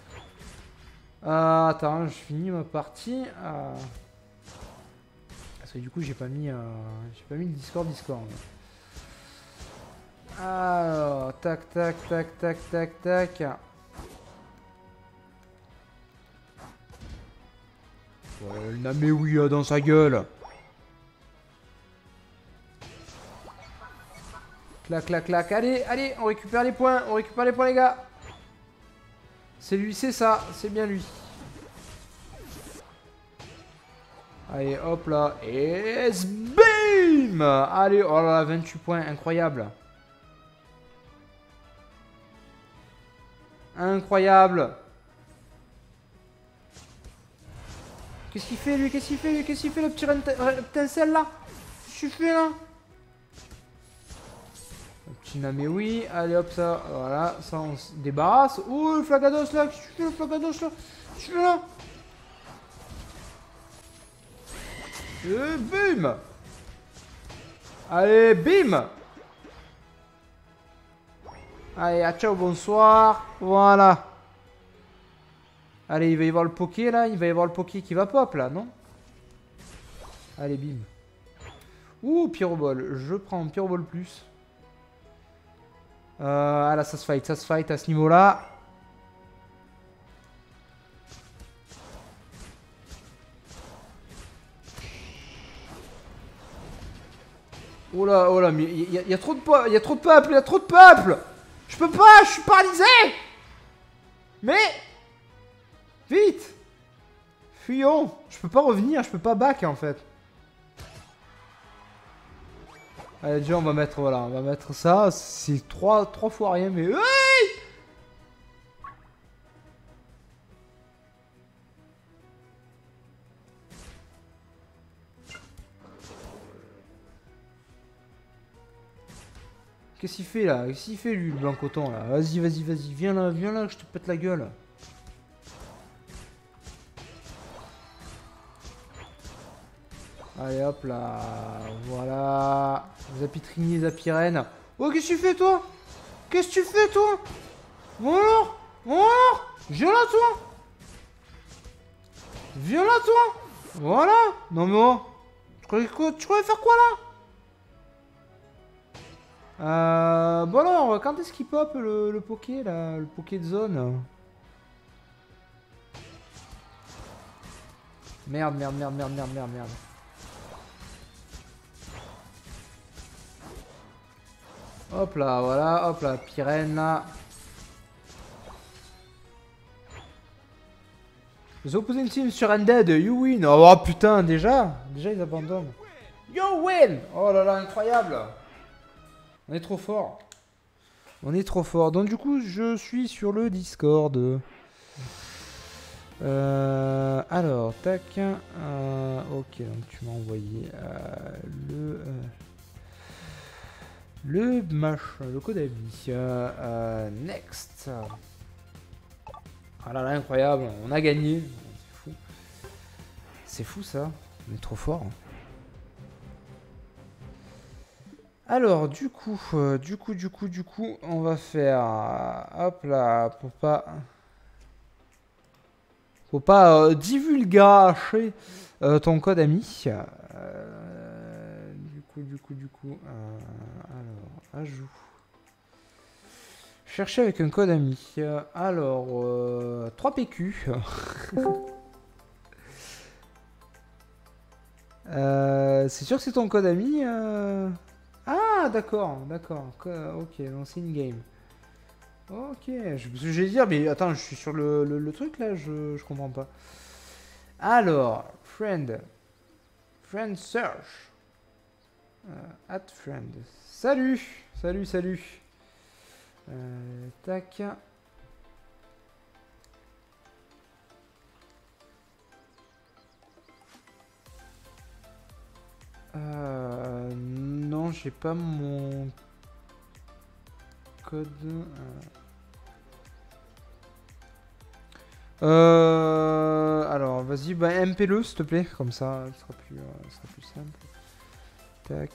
Attends, je finis ma partie. Parce que du coup, j'ai pas mis le Discord. Alors, tac, tac, tac, tac, tac, tac. Ouais, le Namewi a dans sa gueule. Clac, clac, clac. Allez, allez, on récupère les points. On récupère les points, les gars. C'est lui, c'est ça. C'est bien lui. Allez, hop là. Et bim. bim. Allez, oh là là, 28 points, incroyable. Incroyable. Qu'est-ce qu'il fait lui? Qu'est-ce qu'il fait lui? Qu'est-ce qu'il fait le petit étincelle là? Qu'est-ce qu'il fait là? Le petit Namewi, allez hop ça, voilà, ça on se débarrasse. Oh le Flagados là, qu'est-ce que tu fais le Flagados là? Qu'est-ce que tu fais là? Et bim. Allez, bim. Allez, à ciao, bonsoir. Voilà. Allez, il va y avoir le poké là. Il va y avoir le poké qui va pop là, non? Allez, bim. Ouh, Pyroball. Je prends Pyroball plus. Ah là, ça se fight à ce niveau-là. Oh là, mais il y a trop de peuple, il y a trop de peuple, il y a trop de peuple. Je peux pas, je suis paralysé. Mais vite, fuyons. Je peux pas revenir, je peux pas back en fait. Allez, déjà on va mettre, voilà, on va mettre ça. C'est trois fois rien, mais oui. Qu'est-ce qu'il fait là? Qu'est-ce qu'il fait lui, le blanc coton là? Vas-y, viens là, que je te pète la gueule. Allez hop là, voilà. Zapitrine, Zapirène. Oh, qu'est-ce que tu fais toi? Qu'est-ce que tu fais toi? Alors, viens là toi. Viens là toi. Voilà. Non mais oh. Tu croyais faire quoi là? Bon alors, quand est-ce qu'il pop le poké là, le poké de zone? Merde. Hop là, voilà, hop là, Pyrène là. The opposing team sur Undead, you win. Oh putain, déjà ils abandonnent. You win. Oh là là, incroyable. On est trop fort. On est trop fort. Donc du coup, je suis sur le Discord. Alors, tac. Ok, donc tu m'as envoyé le code ami. Next. Ah là là, incroyable. On a gagné. C'est fou. C'est fou ça. On est trop fort. Alors, du coup, on va faire, hop là, faut pas divulgacher ton code ami. Alors, ajout. Chercher avec un code ami. Alors, 3 PQ. C'est sûr que c'est ton code ami. Ah, d'accord. Ok, donc c'est une game. Ok, je vais dire, mais attends, je suis sur le truc là, je comprends pas. Alors, friend search. Add friend. Salut. Tac. Non, j'ai pas mon code. Alors, vas-y, bah MP-le, s'il te plaît, comme ça, ce sera plus simple. Tac.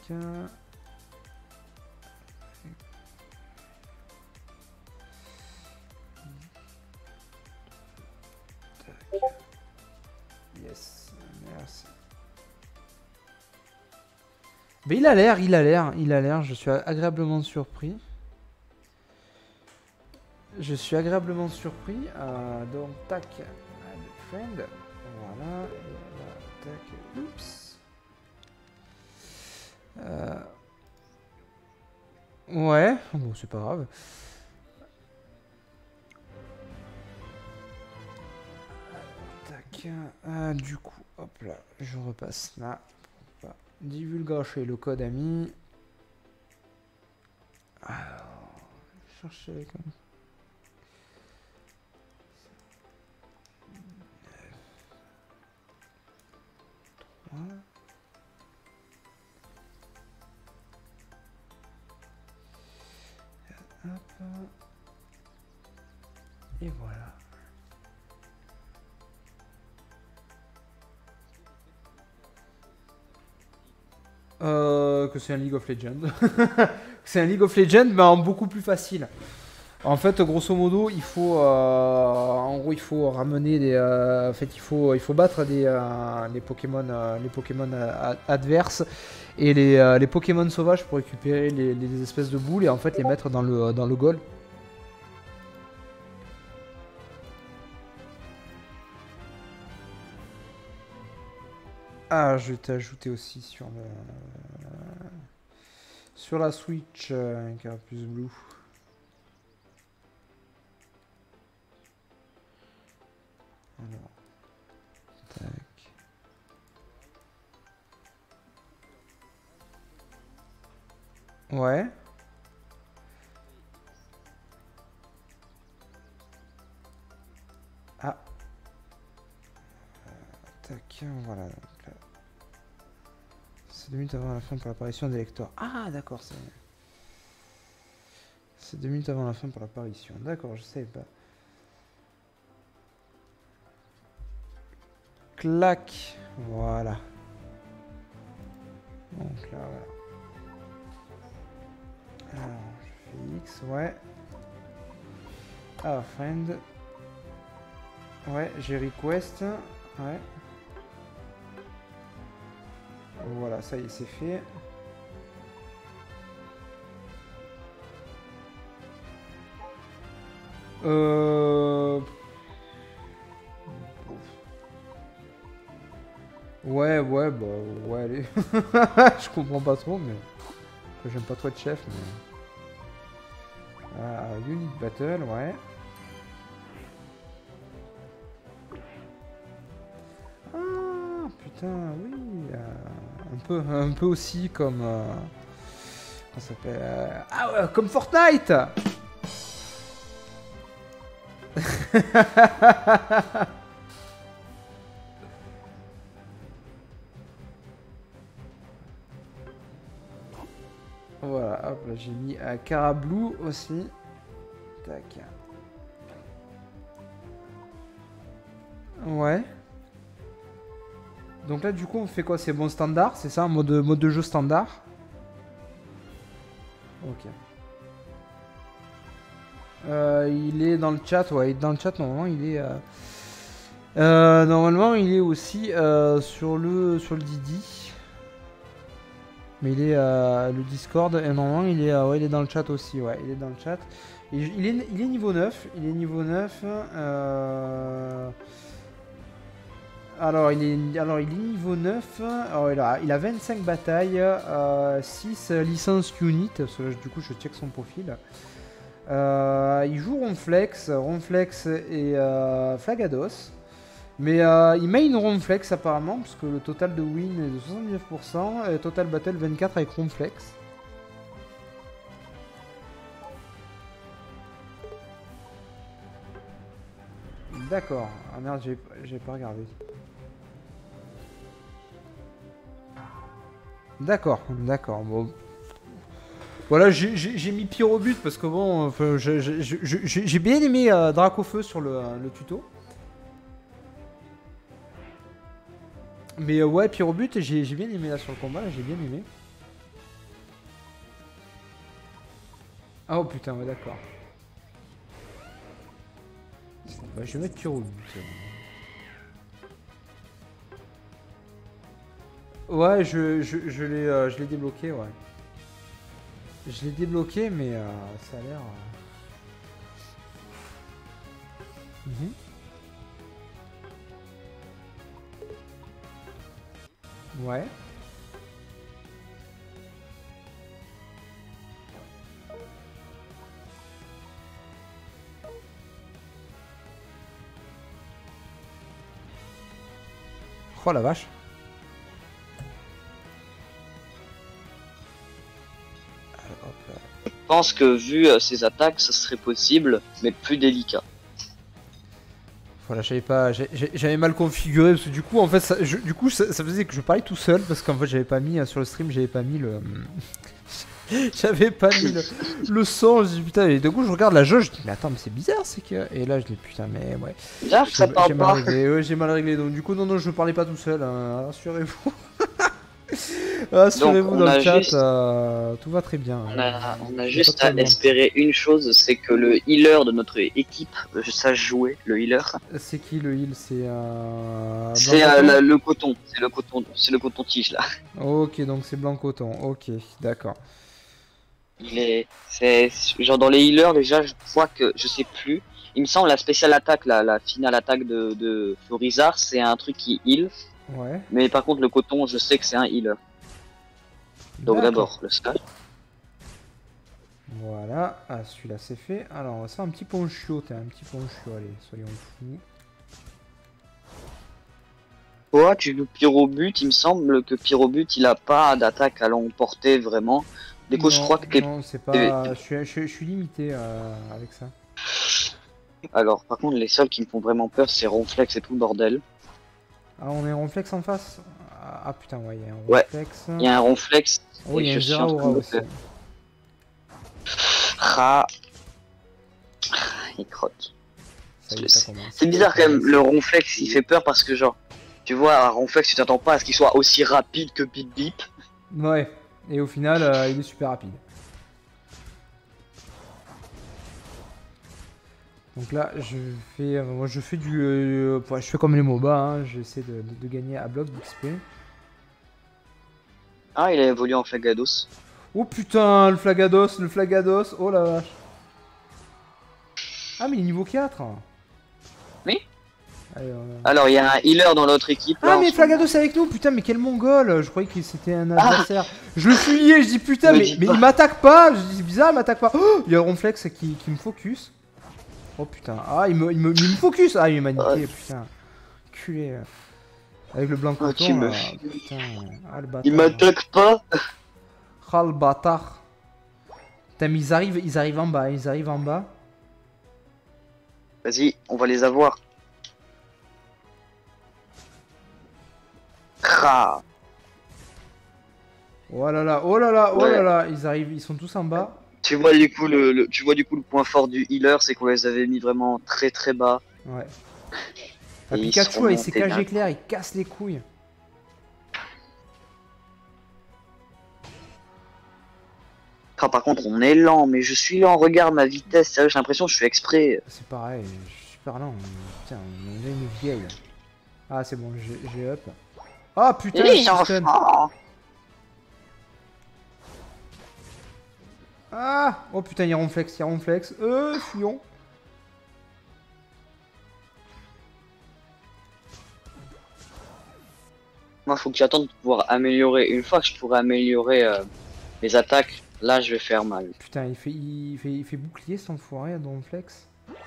Yes, merci. Mais il a l'air, je suis agréablement surpris. Donc, tac, add friend. Voilà, tac, oups. Ouais, bon, c'est pas grave. Tac, du coup, hop là, je repasse là. Divulgacher le code ami. Alors, chercher comme... Voilà. Hop. Et voilà. Que c'est un League of Legends. C'est un League of Legends, mais en beaucoup plus facile. En fait, grosso modo, il faut, en gros, il faut ramener des, en fait, il faut battre les Pokémon adverses et les Pokémon sauvages pour récupérer les espèces de boules et en fait les mettre dans le goal. Ah, je vais t'ajouter aussi sur la Switch, Carapuce Blue. Alors, tac. Ouais. Ah. Tac, voilà. Donc là. C'est 2 minutes avant la fin pour l'apparition des lecteurs. Ah, d'accord, c'est 2 minutes avant la fin pour l'apparition. D'accord, je savais pas. Clac. Voilà. Donc là, voilà. Alors, je fais X, ouais. Ah, friend. Ouais, j'ai request. Ouais. Voilà, ça y est, c'est fait. Ouais, ouais, bah, ouais, allez. Je comprends pas trop, mais... Après, j'aime pas trop être chef, mais... Ah, Unit Battle, ouais. Ah, putain, oui. Un peu aussi comme... comment ça s'appelle ah ouais, comme Fortnite. Voilà, hop là j'ai mis Carablou aussi. Tac. Ouais. Donc là du coup on fait quoi? C'est bon standard, c'est ça? Mode de jeu standard? Ok. Il est dans le chat, ouais, il est dans le chat normalement il est... normalement il est aussi sur le Didi. Mais il est le Discord et normalement il est, ouais, il est dans le chat aussi, ouais, il est dans le chat. Et il est niveau 9, il est niveau 9. Alors il est niveau 9, alors, il a 25 batailles, 6 licences unit, parce que du coup je check son profil. Il joue Ronflex et Flagados. Mais il main Ronflex apparemment, parce que le total de win est de 79%, et total battle 24 avec Ronflex. D'accord. Ah merde, j'ai pas regardé. D'accord, d'accord. Bon. Voilà, j'ai mis pire au but parce que bon, enfin, j'ai bien aimé Dracofeu sur le tuto. Mais ouais, pire au but, j'ai bien aimé là sur le combat, j'ai bien aimé. Ah oh putain, ouais, d'accord. Bah, je vais mettre pire au but. Ouais, je l'ai débloqué, ouais. Je l'ai débloqué, mais ça a l'air... Ouais. Oh la vache. pense que vu ses attaques, ça serait possible, mais plus délicat. Voilà, j'avais mal configuré parce que du coup en fait ça faisait que je parlais tout seul parce qu'en fait j'avais pas mis sur le stream, j'avais pas mis le j'avais pas mis le son, je dis putain, et du coup je regarde la jauge, je dis mais attends, mais c'est bizarre, c'est que, et là je dis putain mais ouais. Bizarre que ça parle pas. Ouais, j'ai mal réglé, donc du coup non je parlais pas tout seul, hein, rassurez-vous. Rassurez-vous dans le chat, tout va très bien. On a juste à espérer une chose, c'est que le healer de notre équipe sache jouer, le healer. C'est qui le heal? C'est le coton, c'est le coton-tige là. Ok, donc c'est blanc coton, ok, d'accord. C'est genre dans les healers déjà, je crois que, je sais plus, il me semble la spéciale attaque, la finale attaque de Florizard, c'est un truc qui heal. Ouais. Mais par contre le coton, je sais que c'est un healer. Donc d'abord le stage. Voilà, ah celui-là c'est fait. Alors on va faire un petit ponchio, t'as un petit ponchio, allez, soyons fous. Toi tu joues Pyrobut, il me semble que Pyrobut il a pas d'attaque à longue portée vraiment. Du coup je crois que non, c'est pas... je suis limité avec ça. Alors par contre les seuls qui me font vraiment peur c'est Ronflex et tout le bordel. Ah on est un Ronflex en face? Ah putain ouais, il y a un Ronflex. Il y a un Ronflex. Oh il y a un Zeraora aussi. Ah. Il crotte. C'est bizarre quand même, le Ronflex il fait peur parce que genre, tu vois, un Ronflex tu t'attends pas à ce qu'il soit aussi rapide que Bip Bip. Ouais, et au final il est super rapide. Donc là je fais du... je fais comme les MOBA, hein, j'essaie de gagner à bloc d'XP. Ah il a évolué en Flagados. Oh putain, le Flagados, oh la vache. Ah mais il est niveau 4. Oui. Alors il y a un healer dans l'autre équipe. Ah mais Flagados est avec nous, putain mais quel mongol. Je croyais que c'était un adversaire. Je le fuyais, je dis putain mais il m'attaque pas. Je dis c'est bizarre, il m'attaque pas. Oh, il y a Ronflex qui me focus. Oh putain, ah il me focus. Ah il m'a niqué, putain. Culé. Avec le blanc coton. Putain, ah, le bâtard. Il m'attaque pas. Ah le bâtard. Putain mais ils arrivent en bas, ils arrivent en bas. Vas-y, on va les avoir. Ah. Oh là là, oh là là, oh là là, ils arrivent, ils sont tous en bas. Tu vois du coup le point fort du healer, c'est qu'on les avait mis vraiment très très bas. Ouais. Ah, Pikachu avec ses cages éclairs, il casse les couilles. Ah, par contre on est lent, mais je suis lent, regarde ma vitesse, sérieux j'ai l'impression que je suis exprès. C'est pareil, je suis super lent, putain on est une vieille. Ah c'est bon, j'ai up. Ah putain, ah oh putain, il y a Ronflex, fuyons. Moi faut que j'attende de pouvoir améliorer, une fois que je pourrai améliorer mes attaques, là je vais faire mal. Putain, il fait bouclier cet enfoiré à Ronflex.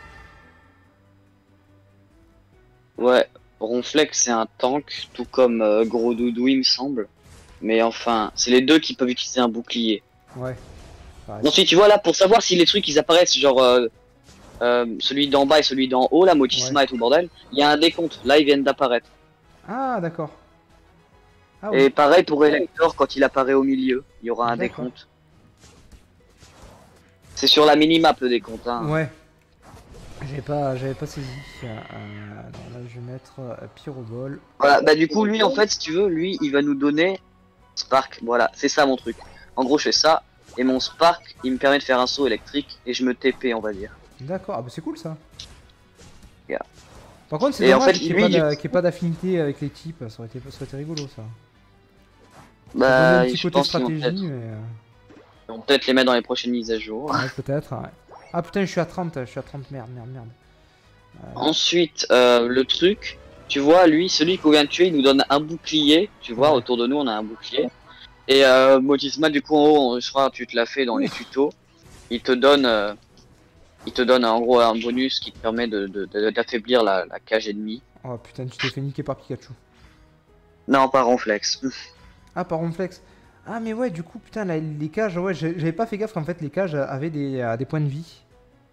Ouais, Ronflex c'est un tank, tout comme Gros Doudou il me semble. Mais enfin, c'est les deux qui peuvent utiliser un bouclier. Ouais. Ensuite tu vois là, pour savoir si les trucs ils apparaissent, genre celui d'en bas et celui d'en haut, la Motisma et tout le bordel, il y a un décompte, là ils viennent d'apparaître. Ah d'accord. Ah, et pareil pour Elector, quand il apparaît au milieu, il y aura un décompte. C'est sur la minimap le décompte. Hein. Ouais. J'avais pas saisi. Alors là je vais mettre Pyroball. Voilà, bah du coup lui en fait si tu veux, lui il va nous donner Spark, voilà, c'est ça mon truc. En gros je fais ça, et mon Spark il me permet de faire un saut électrique, et je me TP on va dire. D'accord, ah bah c'est cool ça. Yeah. Par contre c'est dommage qu'il n'y ait pas d'affinité avec les types, ça aurait été rigolo ça. Bah je pense stratégie, mais... On va peut-être les mettre dans les prochaines mises à jour. Ouais peut-être, ouais. Ah putain je suis à 30, merde. Ensuite, le truc, tu vois, lui, celui qu'on vient de tuer, il nous donne un bouclier, tu vois, autour de nous on a un bouclier. Et Motisma, du coup en haut, je crois tu te l'as fait dans les tutos, il te donne en gros un bonus qui te permet d'affaiblir la cage ennemie. Oh putain, tu t'es fait niquer par Pikachu. Non, pas Ronflex. Ah, par Ronflex. Ah mais ouais, du coup, putain, les cages, ouais, j'avais pas fait gaffe qu'en fait les cages avaient des points de vie.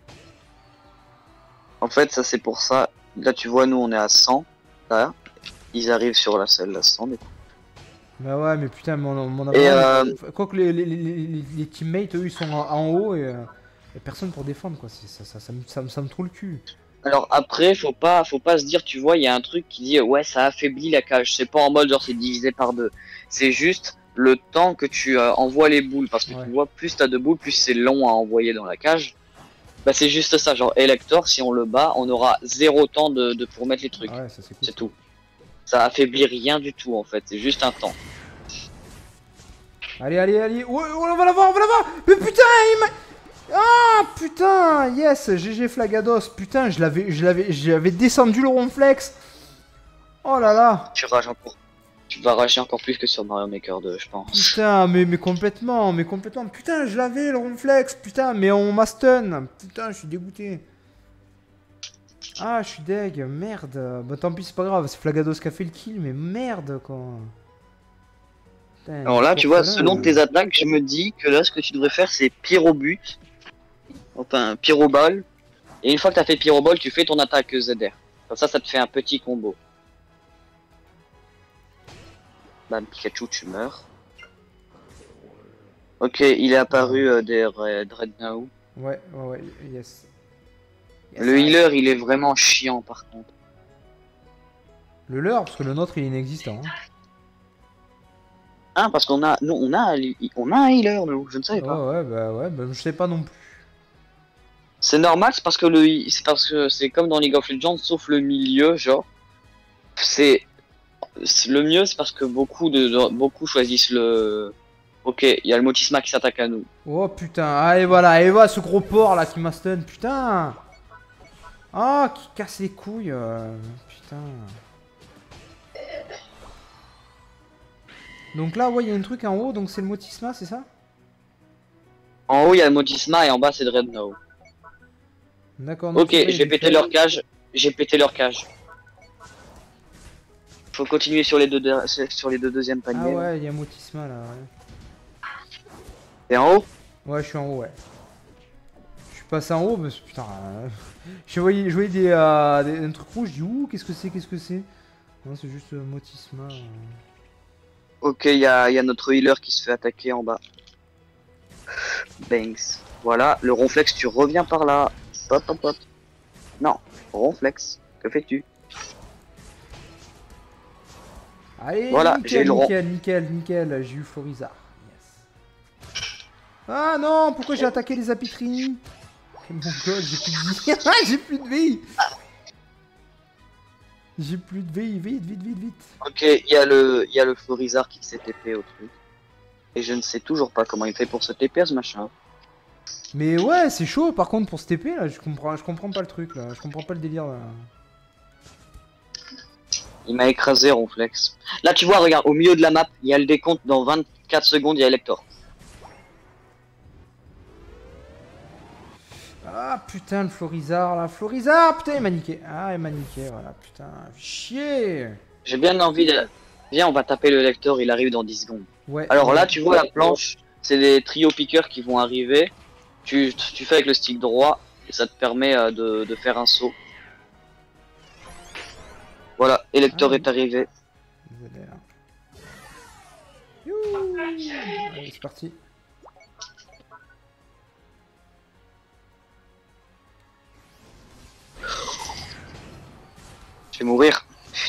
En fait, ça c'est pour ça. Là, tu vois, nous on est à 100. Là, ils arrivent sur la selle à 100. Bah ouais, mais putain, mon Et avant, quoique les teammates, eux, ils sont en haut et y a personne pour défendre, quoi. Ça me trouve le cul. alors après, faut pas se dire, tu vois, il y a un truc qui dit ouais, ça affaiblit la cage. C'est pas en mode genre c'est divisé par deux. C'est juste le temps que tu envoies les boules, parce que Ouais. tu vois, plus t'as de boules, plus c'est long à envoyer dans la cage. Bah c'est juste ça, genre Elector, si on le bat, on aura zéro temps de pour mettre les trucs. Ah ouais, ça c'est cool. C'est tout. Ça affaiblit rien du tout en fait, c'est juste un temps. Allez, allez, allez. Ouais, ouais, on va l'avoir, on va l'avoir. Mais putain, il m'a... Ah, putain, yes, GG Flagados. Putain, j'avais descendu le ronflex. Oh là là. Tu rages encore. Tu vas rager encore plus que sur Mario Maker 2, je pense. Putain, mais complètement, mais complètement. Putain, je l'avais le ronflex. Putain, mais on m'a stun. Putain, je suis dégoûté. Ah, je suis deg. Merde. Bah tant pis, c'est pas grave. C'est Flagados qui a fait le kill, mais merde, quoi. Putain, Alors là, tu vois, orphelin. selon tes attaques, je me dis que là, ce que tu devrais faire, c'est Pyrobut. Enfin, Pyroball. Et une fois que t'as fait Pyroball, tu fais ton attaque ZR. Comme ça te fait un petit combo. Bam, Pikachu, tu meurs. Ok, il est apparu des Dreadnought. Ouais, ouais, ouais, yes. Yes, Le ouais. healer, il est vraiment chiant par contre. Le leur, parce que le nôtre, il est inexistant. Hein. Ah, parce qu'on a, nous, on a un healer, nous, je ne savais pas. Ouais, bah, je sais pas non plus. C'est normal, c'est parce que c'est comme dans League of Legends, sauf le milieu, genre. Le mieux, c'est parce que beaucoup choisissent le. Ok, il y a le Motisma qui s'attaque à nous. Oh putain, allez voilà, et voilà ce gros porc là qui m'a stun, putain. Ah, qui casse les couilles, putain. Donc là, ouais, il y a un truc en haut, donc c'est le Motisma, c'est ça? En haut, il y a le Motisma et en bas, c'est le Dreadnought. D'accord. Ok, j'ai pété leur cage. J'ai pété leur cage. Faut continuer sur les deux deuxièmes Ah paniers. ouais, il y a Motisma là, ouais. Et en haut? Ouais, je suis en haut, ouais. Je suis passé en haut, mais putain. Je voyais un truc rouge, je dis ouh, qu'est-ce que c'est, qu'est-ce que c'est? Non, c'est juste Motisma. Ok, il y a notre healer qui se fait attaquer en bas. Banks. Voilà, le ronflex, tu reviens par là. Hop, hop, hop. Non, ronflex, que fais-tu? Allez, Voilà, j'ai eu le rond. nickel, j'ai eu Florizard. Yes. Ah non, pourquoi j'ai attaqué les apitrini? Mon god, j'ai plus de vie. J'ai plus de vie. J'ai plus de vie, vite. Ok, il y a le Florizard qui s'est TP au truc. Et je ne sais toujours pas comment il fait pour se TP à ce machin. Mais ouais, c'est chaud par contre pour ce TP là, je comprends pas le truc là, je comprends pas le délire là. Il m'a écrasé ronflex. Là tu vois, regarde, au milieu de la map, il y a le décompte, dans 24 secondes, il y a Elector. Ah putain le Florizard là, Florizard, putain il m'a niqué. Ah il m'a niqué, voilà, putain, chier. J'ai bien envie de... Viens, on va taper le Elector, il arrive dans 10 secondes. Ouais. Alors là, tu vois la planche, c'est des trio piqueurs qui vont arriver. Tu fais avec le stick droit et ça te permet de faire un saut. Voilà, Elector est arrivé. Désolé, là. Youhou. Allez, c'est parti. Je vais mourir.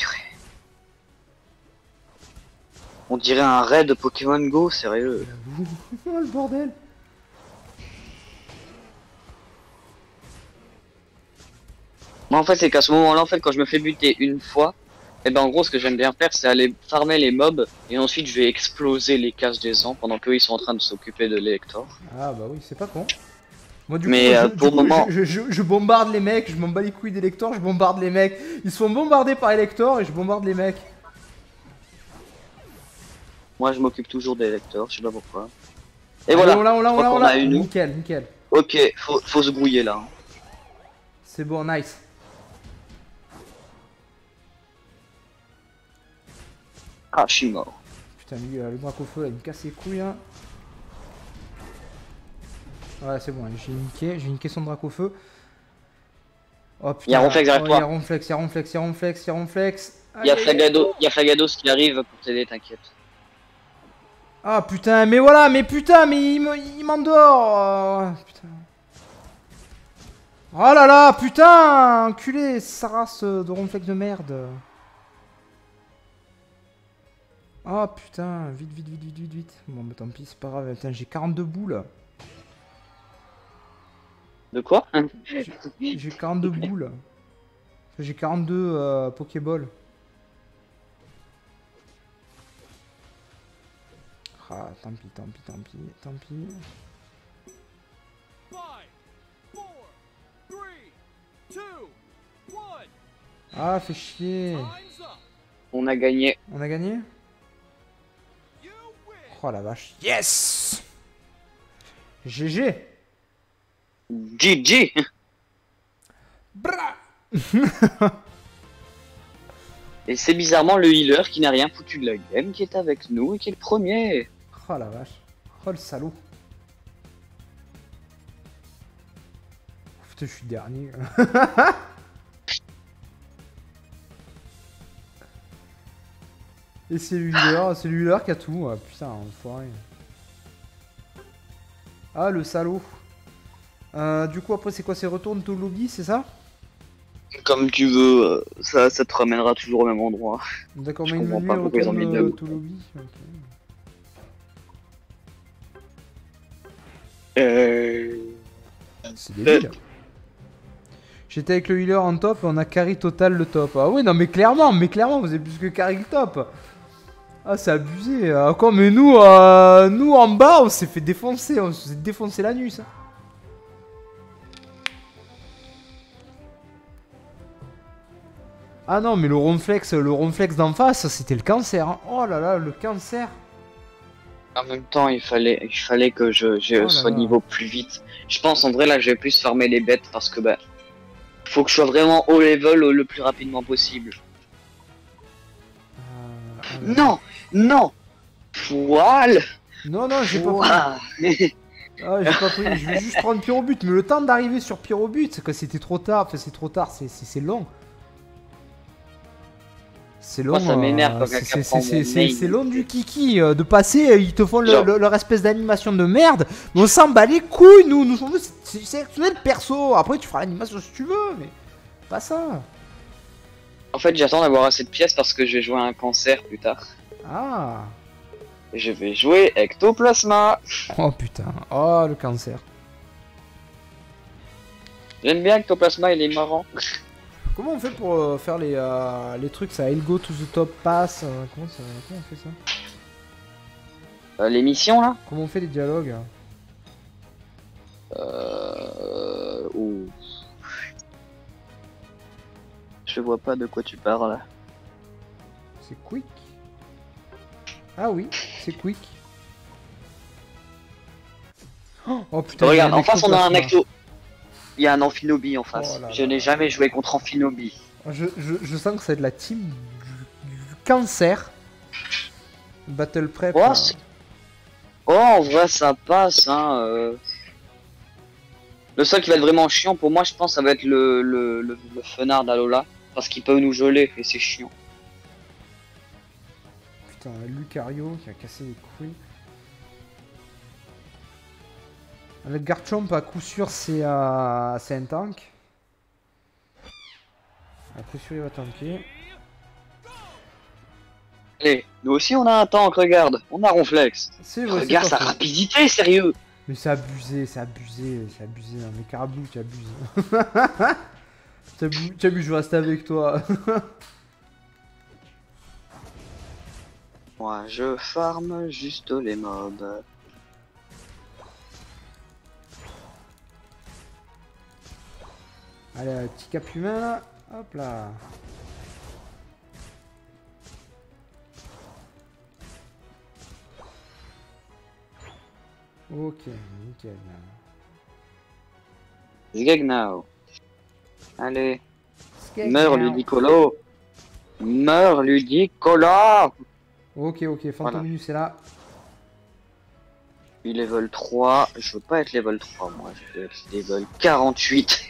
On dirait un raid de Pokémon Go, sérieux. Oh le bordel. Moi en fait c'est qu'à ce moment-là, en fait quand je me fais buter une fois, et ben en gros ce que j'aime bien faire c'est aller farmer les mobs et ensuite je vais exploser les cases des gens pendant qu'eux ils sont en train de s'occuper de l'Elector. Ah bah oui, c'est pas con. Moi du Mais, coup, pour le moment- je bombarde les mecs, je m'en bats les couilles d'Elector, je bombarde les mecs. Ils se font bombarder par Elector et je bombarde les mecs. Moi je m'occupe toujours des Electors, je sais pas pourquoi. Et Allez, voilà, on l'a, je crois qu'on a eu nous. Nickel. Ok, faut se grouiller là. Hein. C'est bon, nice. Ah, je suis mort. Putain, lui, le Dracofeu, là, il me casse les couilles, hein. Ouais, c'est bon, j'ai niqué son Dracofeu. Oh putain, Il y a Ronflex derrière oh, toi. il y a Ronflex, il y a Ronflex, il y a Ronflex, il y a Ronflex. Il y a Aïe, aïe, aïe. Flagado, il y a Flagados qui arrive pour t'aider, t'inquiète. Ah putain, mais voilà, mais putain, mais il m'endort. Putain. Oh là là, putain, enculé, sa race de Ronflex de merde. Oh putain, vite, vite, vite, vite, vite, vite. Bon, bah tant pis, c'est pas grave. Putain, j'ai 42 boules. De quoi? J'ai 42 boules. Enfin, j'ai 42 Pokéball. Ah, tant pis, tant pis, tant pis, tant pis. 5, 4, 3, 2, 1. Ah, fait chier. Time's up. On a gagné. On a gagné? You win. Oh la vache. Yes! GG! GG. Bra! Et c'est bizarrement le healer qui n'a rien foutu de la game qui est avec nous et qui est le premier. Oh la vache. Oh le salaud. Putain, je suis dernier. Et c'est le healer qui a tout. Ah, putain, enfoiré. Ah, le salaud. Du coup, après, c'est quoi? C'est retourne au lobby, c'est ça? Comme tu veux, ça te ramènera toujours au même endroit. D'accord, Je mais comprends menu pas pourquoi ils ont mis retourne de- au lobby. Ok. C'est débile. J'étais avec le healer en top et on a carry total le top. Ah oui, non mais clairement, vous avez plus que carry le top. Ah, c'est abusé. Quoi, mais nous en bas, on s'est fait défoncer. On s'est défoncé la nuit, ça. Ah non, mais le ronflex d'en face, c'était le cancer. Hein. Oh là là, le cancer. En même temps, il fallait que je Oh là sois là. niveau plus vite. Je pense en vrai là, je vais plus farmer les bêtes parce que bah, faut que je sois vraiment haut level le plus rapidement possible. Non, non, poil, Non, non, j'ai pas pris. poil. Ah, j'ai pas pris. Je vais juste prendre Pyrobut. Mais le temps d'arriver sur Pyrobut, c'est que c'était trop tard. Enfin, c'est trop tard. C'est long. C'est long. Moi, ça m'énerve quand quelqu'un prend mon main. C'est long du kiki. De passer, ils te font Genre. leur espèce d'animation de merde. Mais on s'en bat les couilles, nous. C'est sélectionner le perso. Après, tu feras l'animation si tu veux. Mais pas ça. En fait, j'attends d'avoir assez de pièces parce que je vais jouer à un cancer plus tard. Ah. Je vais jouer Ectoplasma. Oh putain. Oh, le cancer. J'aime bien Ectoplasma, il est marrant. Comment on fait pour faire les trucs ça? I'll go to the top pass. Comment on fait ça? Les missions là. Comment on fait les dialogues? Ouh. Je vois pas de quoi tu parles. C'est quick. Ah oui, c'est quick. Oh putain. Regarde, il y a en face on a un ectoplasma. Ecto. Il y a un Amphinobi en face. Oh là Je là. n'ai jamais joué contre Amphinobi. Je sens que c'est de la team du cancer. Battle prep. Oh, oh, en vrai ça passe hein. Le seul qui va être vraiment chiant pour moi je pense ça va être le fenard d'Alola. Parce qu'il peut nous geler et c'est chiant. Putain, Lucario qui a cassé les couilles. Le Garchomp à coup sûr c'est un tank. A coup sûr il va tanker. Allez, nous aussi on a un tank, regarde. On a Ronflex. C'est vrai, Regarde c'est sa pas faux. rapidité, sérieux. Mais c'est abusé. Non, mais Carabou, tu abuses. Tu abuses, je reste avec toi. Moi je farme juste les mobs. Allez, petit cap humain là. Hop là. Ok, nickel. Zgagnow. Allez, Skeg meurs now. Ludicolo. Meurs Ludicolo. Ok, ok, Fantominus est là. Il est level 3. Je veux pas être level 3, moi. Je veux être level 48.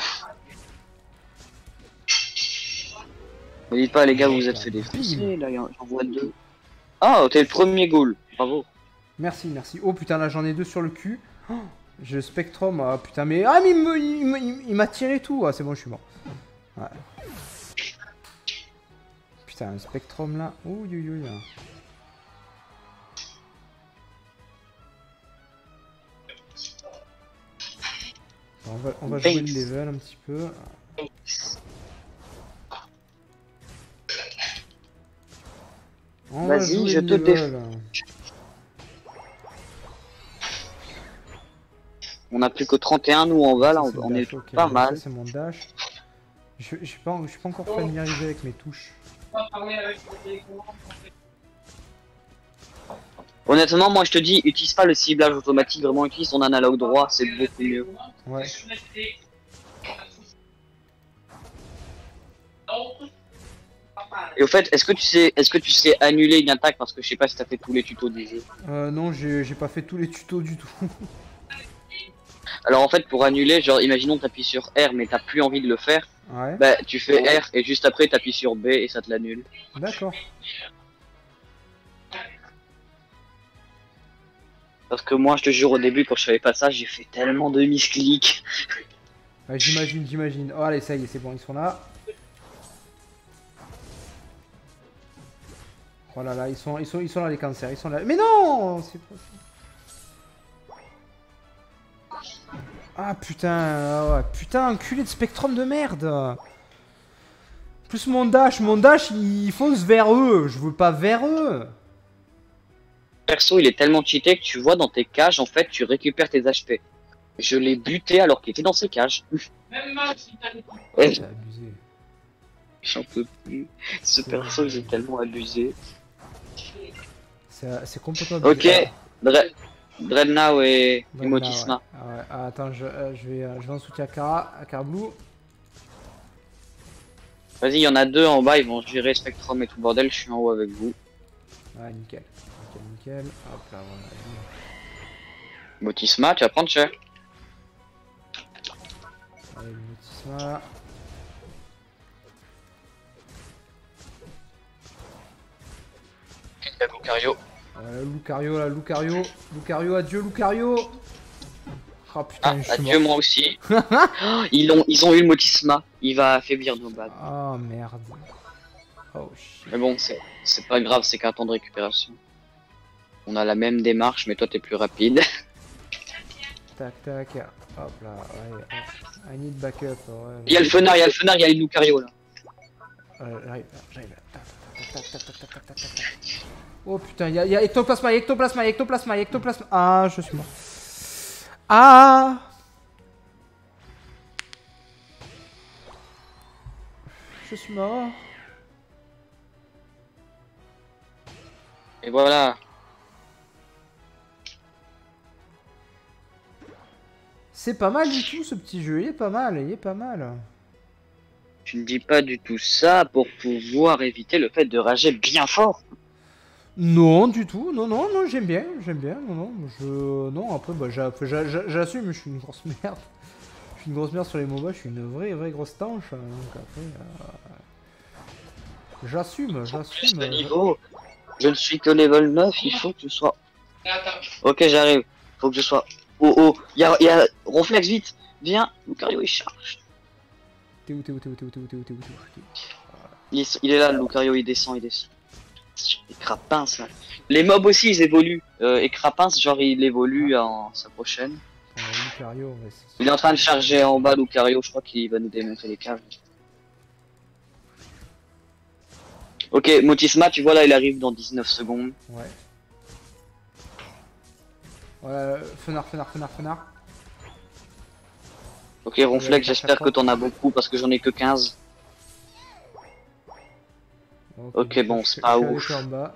Ne dites pas, les gars, vous vous êtes fait défoncer. Là, j'en vois 2. Ah, t'es le premier goal. Bravo. Merci, merci. Oh putain, là j'en ai 2 sur le cul. Oh, j'ai le Spectrum. Ah putain, mais. Ah, mais il m'a tiré tout. Ah, c'est bon, je suis mort. Ouais. Putain, un Spectrum là. Ouh, ouh, ouh. On va jouer le level un petit peu. Vas-y, je te défends. On a plus que 31, nous on va là, on est okay, pas mal. C'est mon dash. Je suis pas encore familiarisé avec mes touches. Honnêtement, moi je te dis, utilise pas le ciblage automatique, vraiment utilise ton analogue droit, c'est beaucoup mieux. Ouais. Et au fait, est-ce que tu sais annuler une attaque parce que je sais pas si t'as fait tous les tutos du jeu. Non, j'ai pas fait tous les tutos du tout. Alors en fait, pour annuler, genre imaginons t'appuies sur R mais t'as plus envie de le faire, Ouais. bah tu fais R et juste après t'appuies sur B et ça te l'annule. D'accord. Parce que moi, je te jure, au début, quand je savais pas ça, j'ai fait tellement de misclics. Ouais, j'imagine. Oh, allez, ça y est, c'est bon, ils sont là. Oh là là, ils sont là les cancers, ils sont là. Mais non, c'est pas ça. Ah putain, ouais, putain, enculé de Spectrum de merde. Plus mon dash, il fonce vers eux. Je veux pas vers eux. Perso, il est tellement cheaté que tu vois dans tes cages, en fait, tu récupères tes HP. Je l'ai buté alors qu'il était dans ses cages. C'est abusé. J'en peux plus. Ce perso, il est tellement abusé. C'est complètement abusé. Ok, Dreadnought et Motisma. Ouais. Ah ouais. Ah, attends, je vais en soutien à Carblou. Vas-y, il y en a 2 en bas, ils vont gérer Spectrum et tout bordel, je suis en haut avec vous. Ouais, nickel. Hop là, voilà. Motisma, tu vas prendre cher. Allez, Motisma. Lucario. Lucario, adieu Lucario. Oh putain, je suis adieu mort. moi aussi. Oh, ils ont eu le Motisma, il va affaiblir nos bases. Oh merde. Oh shit. Mais bon, c'est pas grave, c'est qu'un temps de récupération. On a la même démarche, mais toi t'es plus rapide. Tac. Hop là, ouais. I need backup. Ouais, Il y a le fenard, il y a le Lucario là. J'arrive. Tac. Oh putain, il y a ectoplasma. Ah, je suis mort. Ah. Je suis mort. Et voilà. C'est pas mal du tout ce petit jeu, il est pas mal. Tu ne dis pas du tout ça pour pouvoir éviter le fait de rager bien fort. Non, du tout, non, j'aime bien, non, après, bah, j'assume, je suis une grosse merde. Je suis une grosse merde sur les MOBA, je suis une vraie grosse tanche, donc après, j'assume. De niveau, je ne suis que level 9, il faut que tu sois... Ok, j'arrive, faut que je sois... Oh, il y a Ronflex, vite, viens, Lucario il charge. T'es où Il est là, Lucario, il descend. Et Crapince là. Les mobs aussi ils évoluent. Et Crapince, genre il évolue en sa prochaine. Lucario, il est en train de charger en bas Lucario, je crois qu'il va nous démonter les cages. Ok, Motisma, tu vois là il arrive dans 19 secondes. Ouais. Fenard. Ok, Ronflex, j'espère que t'en as beaucoup parce que j'en ai que 15. Ok, bon, c'est pas ouf.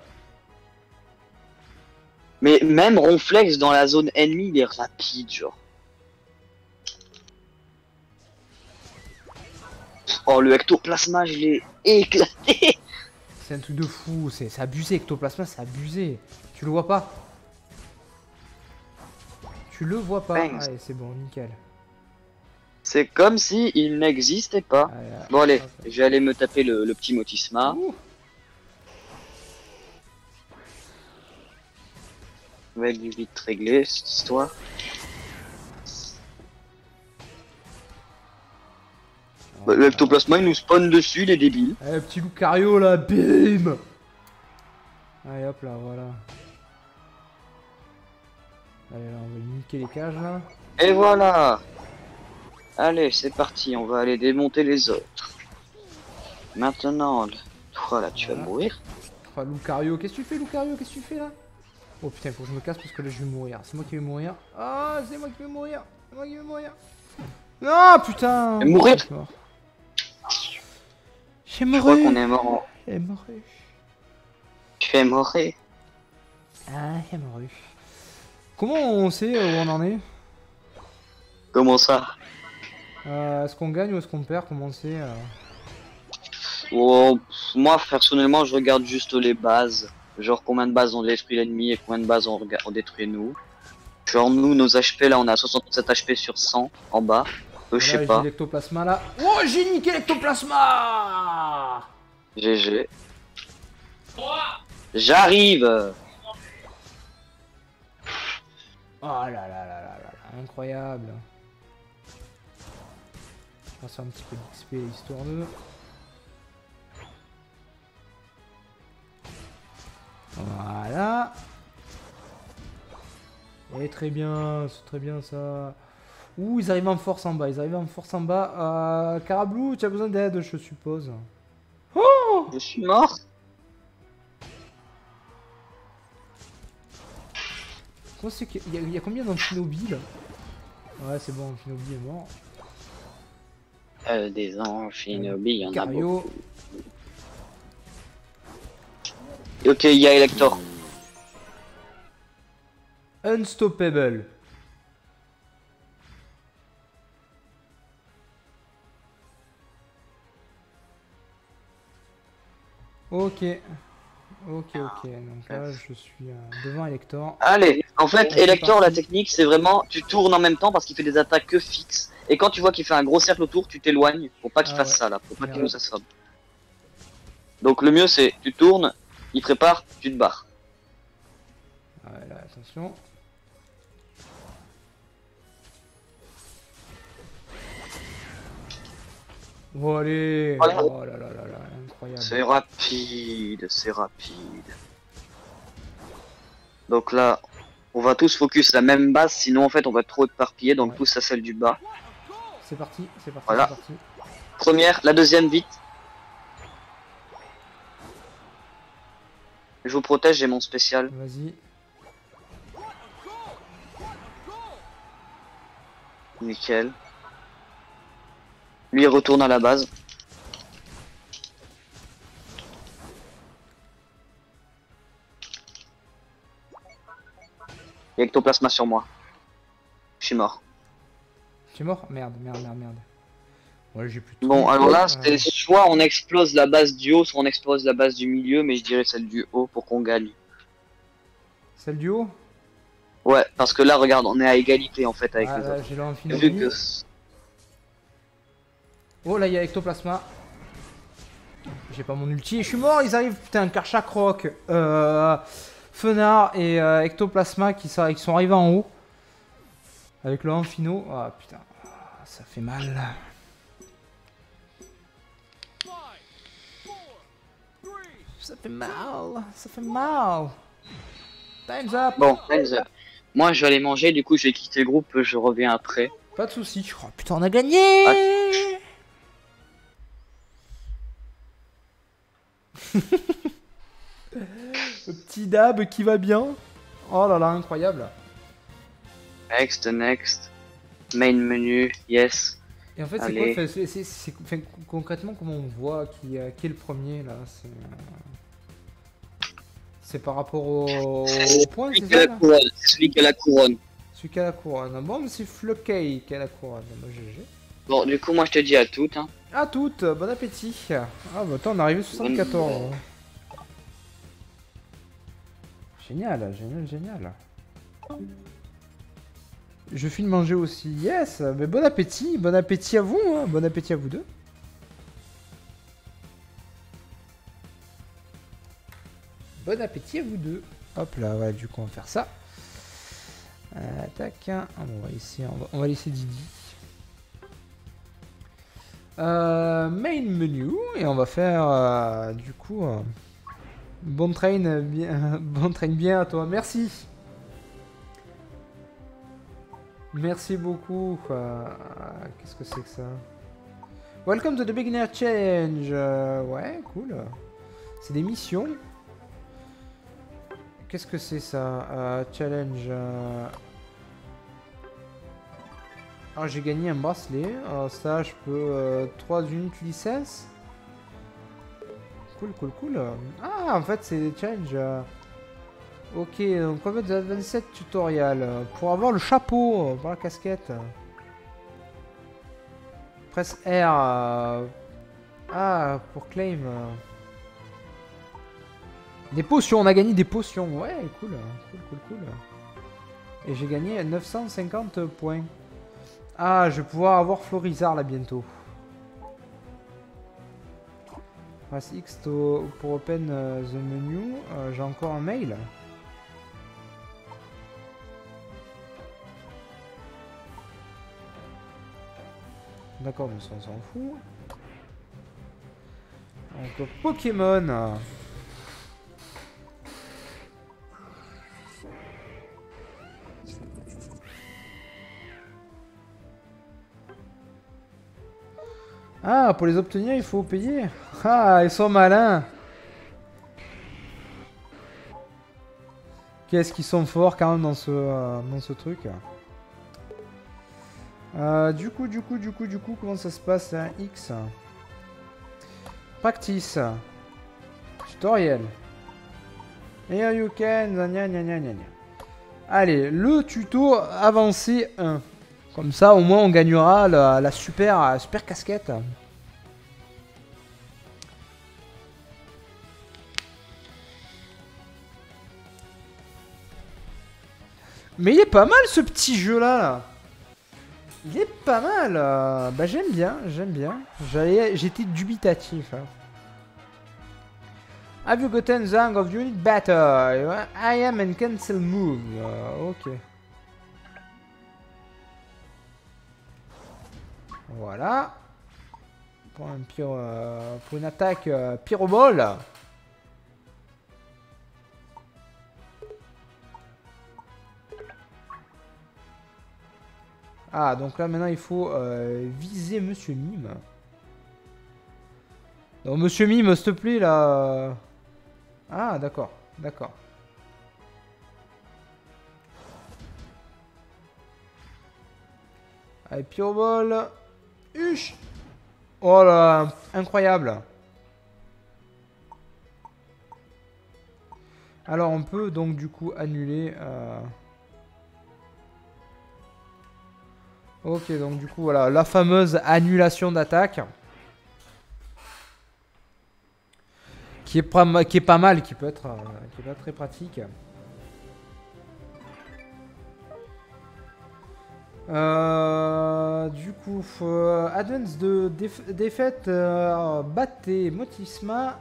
Mais même Ronflex dans la zone ennemie, il est rapide, genre. Oh, le ectoplasma, je l'ai éclaté. c'est un truc de fou, c'est abusé, Ectoplasma, c'est abusé. Tu le vois pas? Tu le vois pas? Bang. Allez, c'est bon, nickel. C'est comme si il n'existait pas. Allez, là. Bon allez, Hop. je vais aller me taper le petit Motisma. Ouh. On va aller vite régler cette histoire. Bah, le Ectoplasma il nous spawn dessus, il est débile. Allez, petit Lucario là, bim. Allez, hop là, voilà. Allez, là, on va niquer les cages là. Et voilà. Allez, c'est parti, on va aller démonter les autres. Maintenant, toi là, tu vas Voilà. mourir. Oh, Lucario, qu'est-ce que tu fais, Lucario? Qu'est-ce que tu fais là? Oh putain, faut que je me casse parce que là je vais mourir. C'est moi qui vais mourir. Ah, c'est moi qui vais mourir. C'est moi qui vais mourir. Non, putain. Et mourir. Je suis mort. J'ai Je crois mouru. qu'on est mort. En... J'ai mouru. Tu es moré. Ah, j'ai mouru. Comment on sait où on en est? Comment ça? Est-ce qu'on gagne ou est-ce qu'on perd? Comment on sait Oh, moi personnellement, je regarde juste les bases. Genre combien de bases ont détruit l'ennemi et combien de bases ont détruit nous. Genre nous, nos HP là, on a 67 HP sur 100 en bas. Je sais J'ai pas. l'ectoplasma là. Oh, j'ai niqué l'ectoplasma. GG. J'arrive. Oh là là là là là là, incroyable. On va faire un petit peu d'XP histoire de... Voilà. Et très bien, c'est très bien ça. Ouh, ils arrivent en force en bas, ils arrivent en force en bas. Carablou, tu as besoin d'aide, je suppose. Oh! Je suis mort. Comment c'est qu'il y a combien d'Amphinobi là? Ouais, c'est bon, Amphinobi est mort. Des Amphinobi, il y en a Cario. beaucoup. Ok, il y a Elector. Unstoppable. Ok. Ok. Donc là, je suis devant Elector. Allez, en fait, C'est Elector, la parti. technique, c'est vraiment, tu tournes en même temps parce qu'il fait des attaques que fixes. Et quand tu vois qu'il fait un gros cercle autour, tu t'éloignes. Faut pas qu'il Ah fasse ouais. ça là, faut pas qu'il Ouais. nous assomme. Donc le mieux c'est, tu tournes, il prépare, tu te barres. Ouais, là, attention. Oh, allez. Voilà. Oh là là là là, incroyable. C'est rapide, c'est rapide. Donc là, on va tous focus la même base, sinon en fait on va trop éparpiller, donc Ouais. tous à celle du bas. C'est parti, c'est parti, Voilà. c'est parti. Première, la deuxième vite. Je vous protège, j'ai mon spécial. Vas-y. Nickel. Lui il retourne à la base. Il y a Ectoplasma sur moi. Je suis mort. Tu es mort? Merde. Ouais, j'ai plus de Bon, trucs. alors là, c'est soit on explose la base du haut, soit on explose la base du milieu, mais je dirais celle du haut pour qu'on gagne. Celle du haut? Ouais, parce que là, regarde, on est à égalité en fait avec Ah, les là, autres. j'ai Vu l'Amphinobi. que... Oh, là, il y a Ectoplasma. J'ai pas mon ulti et je suis mort, ils arrivent. Putain, Karchak Rock, Fenard et Ectoplasma qui sont arrivés en haut. Avec le Amphino. Ah putain, ça fait mal. 5, 4, 3, Ça fait mal, ça fait mal. Time's up. Bon, time's up. Moi, je vais aller manger, du coup, je vais quitter le groupe, je reviens après. Pas de soucis, je crois. Putain, on a gagné. Ah. Le petit dab qui va bien. Oh là là, incroyable. Next, next. Main menu, yes. Et en fait, c'est Allez. quoi? Enfin, concrètement, comment on voit qui est le premier là? C'est par rapport au point, Celui c'est qui a ça la là? couronne, c'est celui qui a la couronne. Celui qui a la couronne. Bon, mais c'est Fluckey qui a la couronne. Bah, GG. Bon, du coup, moi, je te dis à toutes. Hein. À toutes, bon appétit. Ah bah attends, on est arrivé à 74. Génial, génial, génial. Je file manger aussi. Yes, mais bon appétit à vous, hein. Bon appétit à vous deux. Bon appétit à vous deux. Hop là, voilà, du coup on va faire ça. Tac, on va laisser Didi. Main menu et on va faire du coup bon train bien à toi. Merci. Merci beaucoup. Qu'est-ce que c'est que ça? Welcome to the beginner challenge. Ouais, cool. C'est des missions. Qu'est-ce que c'est ça? Challenge. Ah, j'ai gagné un bracelet. Ça, je peux 3 unités licence. Cool, cool, cool. Ah, en fait, c'est des challenges. Ok, donc on va mettre 27 tutoriels. Pour avoir le chapeau, pour la casquette. Presse R. Ah, pour claim. Des potions, on a gagné des potions. Ouais, cool, cool, cool, cool. Et j'ai gagné 950 points. Ah, je vais pouvoir avoir Florizard là bientôt. Press X pour open the menu. J'ai encore un mail. D'accord, mais ça on s'en fout. Donc Pokémon. Ah, pour les obtenir, il faut payer. Ah, ils sont malins. Qu'est-ce qu'ils sont forts quand même dans ce truc. Du coup, comment ça se passe un X? Practice. Tutoriel. Here you can. Gna, gna, gna, gna, gna. Allez, le tuto avancé 1. Comme ça, au moins, on gagnera la super casquette. Mais il est pas mal, ce petit jeu-là. Là. Il est pas mal. Bah, j'aime bien, j'aime bien. J'étais dubitatif. Hein. Have you gotten the hang of unit battle? I am and cancel move. Ok. Voilà. Pour une attaque pyroball. Ah, donc là maintenant il faut viser Monsieur Mime. Donc Monsieur Mime, s'il te plaît là. Ah, d'accord, d'accord. Allez, pyroball. Huch! Oh là, incroyable. Alors on peut donc du coup annuler. Ok, donc du coup voilà la fameuse annulation d'attaque. Qui est pas mal, qui peut être très pratique. Du coup, Advance de défaite, battez Motisma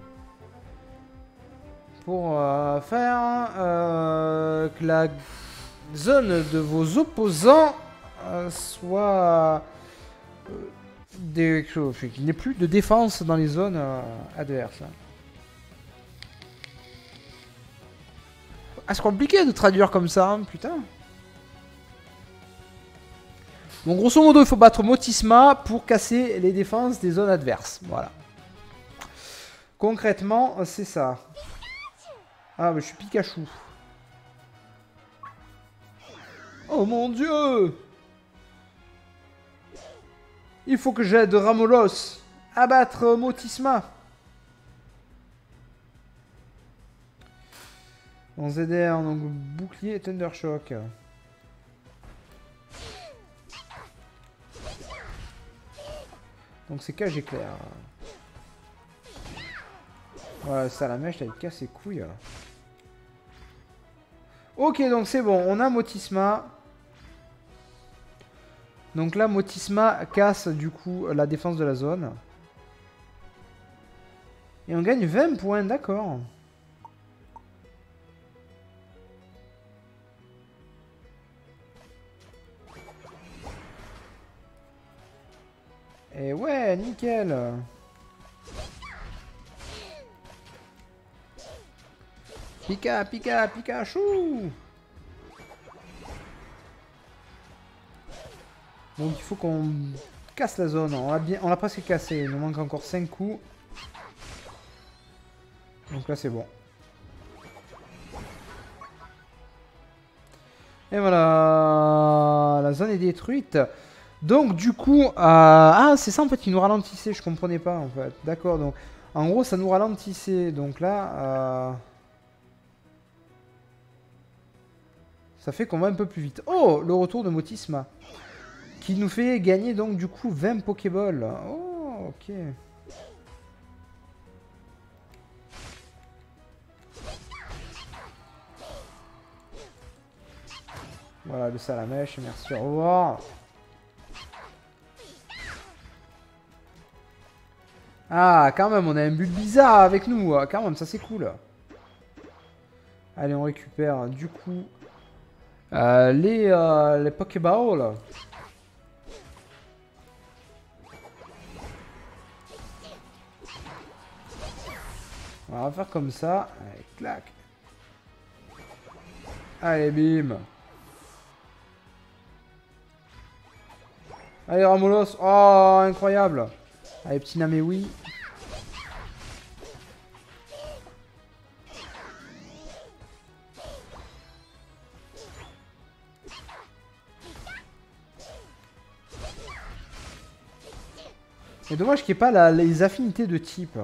pour faire que la zone de vos opposants soit qu'il n'y ait plus de défense dans les zones adverses. Ah, c'est compliqué de traduire comme ça, hein, putain. Bon, grosso modo, il faut battre Motisma pour casser les défenses des zones adverses. Voilà. Concrètement, c'est ça. Ah, mais je suis Pikachu. Oh mon dieu! Il faut que j'aide Ramolos à battre Motisma. En ZR, donc bouclier et Thundershock. Donc c'est cage éclair. Voilà, ça la mèche, elle casse ses couilles. Ok, donc c'est bon, on a Motisma. Donc là, Motisma casse du coup la défense de la zone. Et on gagne 20 points, d'accord. Et ouais, nickel. Pika, Pika, Pikachu. Donc il faut qu'on casse la zone. On l'a presque cassé. Il nous manque encore 5 coups. Donc là c'est bon. Et voilà. La zone est détruite. Donc du coup... Ah c'est ça en fait, il nous ralentissait. Je comprenais pas en fait. D'accord, donc en gros ça nous ralentissait. Donc là... Ça fait qu'on va un peu plus vite. Oh, le retour de Motisma. Qui nous fait gagner donc du coup 20 Pokéballs. Oh, ok. Voilà, le salamèche, merci, au revoir. Ah, quand même, on a un but bizarre avec nous. Quand même, ça c'est cool. Allez, on récupère du coup les Pokéballs. On va faire comme ça. Allez, clac. Allez, bim. Allez, Ramolos. Oh, incroyable. Allez, petit Namewi. C'est dommage qu'il n'y ait pas les affinités de type.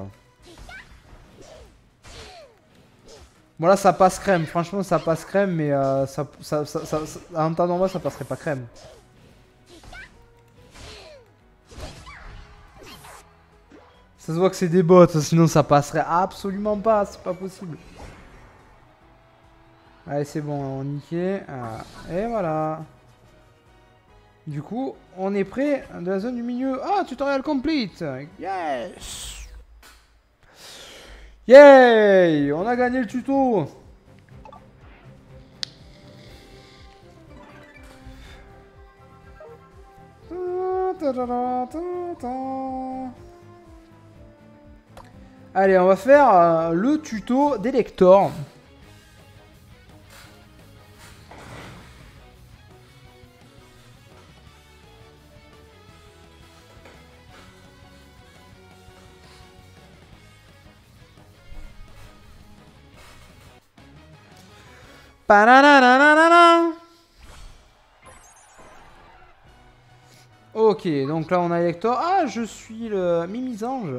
Bon là ça passe crème, franchement ça passe crème, mais en temps normal ça passerait pas crème. Ça se voit que c'est des bots, sinon ça passerait absolument pas, c'est pas possible. Allez c'est bon, on niquait. Et voilà. Du coup, on est près de la zone du milieu. Ah, tutorial complete. Yes. Yay! On a gagné le tuto! Allez, on va faire le tuto d'Elector. Ok, donc là on a Elector. Ah, je suis le Mimisange.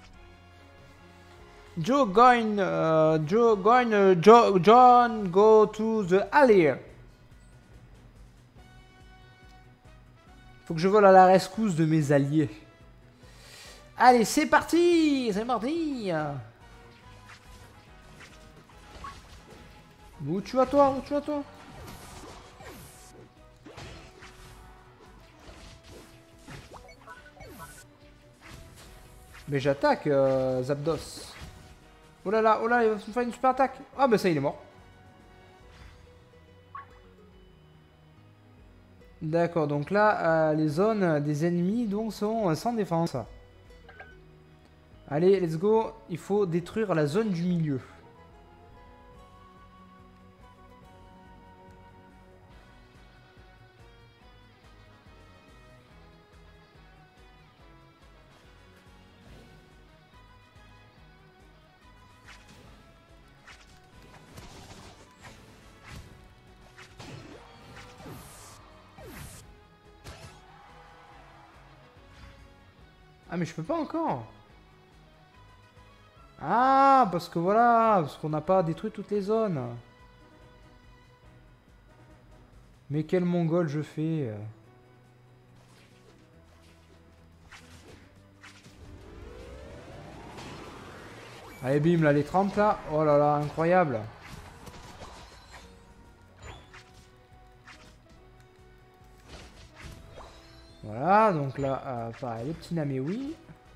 John, go to the alley. Faut que je vole à la rescousse de mes alliés. Allez, c'est parti! C'est parti! Où tu vas toi? Où tu vas toi? Mais j'attaque Zapdos. Oh là, il va me faire une super attaque. Ah bah ça il est mort. D'accord, donc là les zones des ennemis donc sont sans défense. Allez, let's go. Il faut détruire la zone du milieu. Ah mais je peux pas encore. Ah parce que voilà, parce qu'on n'a pas détruit toutes les zones. Mais quel mongol je fais. Allez bim là les 30 là. Oh là là incroyable. Voilà, donc là, pareil, le petit Namé, oui.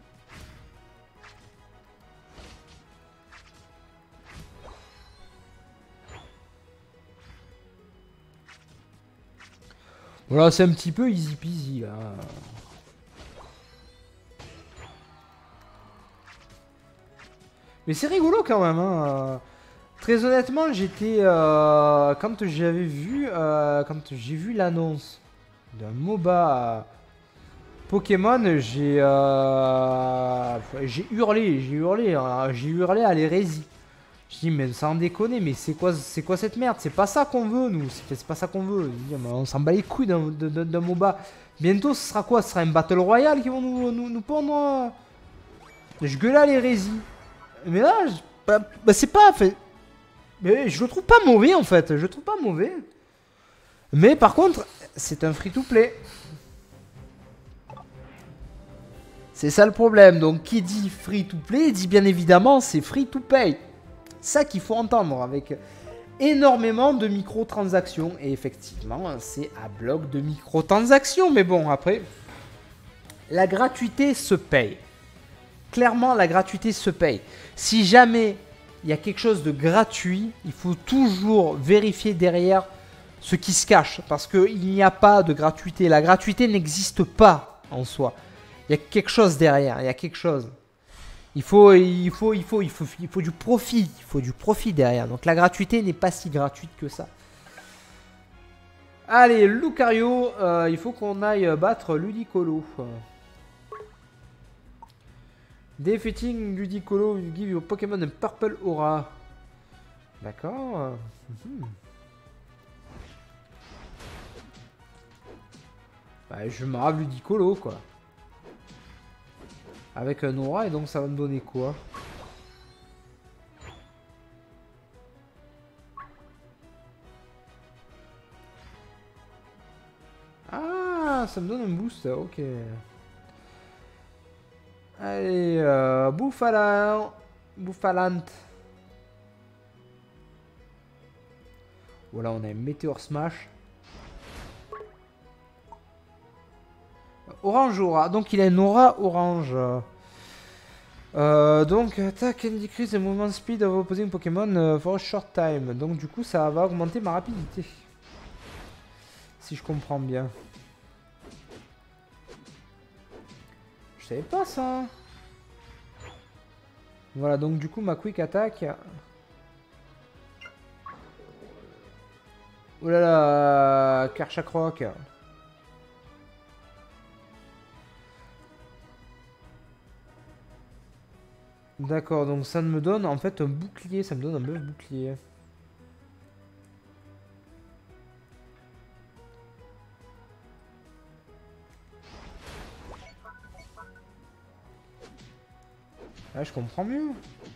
Voilà, c'est un petit peu easy peasy là. Mais c'est rigolo quand même, hein. Très honnêtement, j'étais quand j'ai vu l'annonce d'un MOBA Pokémon, j'ai hurlé à l'hérésie. Je dis mais sans déconner, mais c'est quoi cette merde? C'est pas ça qu'on veut nous, c'est pas ça qu'on veut. Je dis, mais on s'en bat les couilles d'un MOBA. Bientôt ce sera quoi? Ce sera un Battle Royale qui vont nous pondre. Je gueule à l'hérésie. Mais là, c'est pas fait. Mais je le trouve pas mauvais en fait, je le trouve pas mauvais. Mais par contre, c'est un free-to-play. C'est ça le problème. Donc qui dit free-to-play dit bien évidemment c'est free-to-pay. Ça qu'il faut entendre avec énormément de microtransactions. Et effectivement, c'est à bloc de microtransactions. Mais bon, après, la gratuité se paye. Clairement, la gratuité se paye. Si jamais il y a quelque chose de gratuit, il faut toujours vérifier derrière ce qui se cache. Parce qu'il n'y a pas de gratuité. La gratuité n'existe pas en soi. Il y a quelque chose derrière. Il y a quelque chose. Il faut du profit. Il faut du profit derrière. Donc la gratuité n'est pas si gratuite que ça. Allez, Lucario, il faut qu'on aille battre Ludicolo. Defeating Ludicolo will give your Pokémon a purple aura. D'accord. Bah, je me rave Ludicolo quoi. Avec un aura et donc ça va me donner quoi? Ah, ça me donne un boost, ok. Allez, Bouffalant. Voilà, on a un Météor Smash. Orange aura. Donc il a une aura orange. Donc attaque and decrease the movement speed of opposing Pokémon for a short time. Donc du coup ça va augmenter ma rapidité. Si je comprends bien. Je savais pas ça. Voilà, donc du coup ma quick attack. Oh là là, Karchakroc. D'accord, donc ça me donne en fait un bouclier, ça me donne un bœuf bouclier. Ah, je comprends mieux.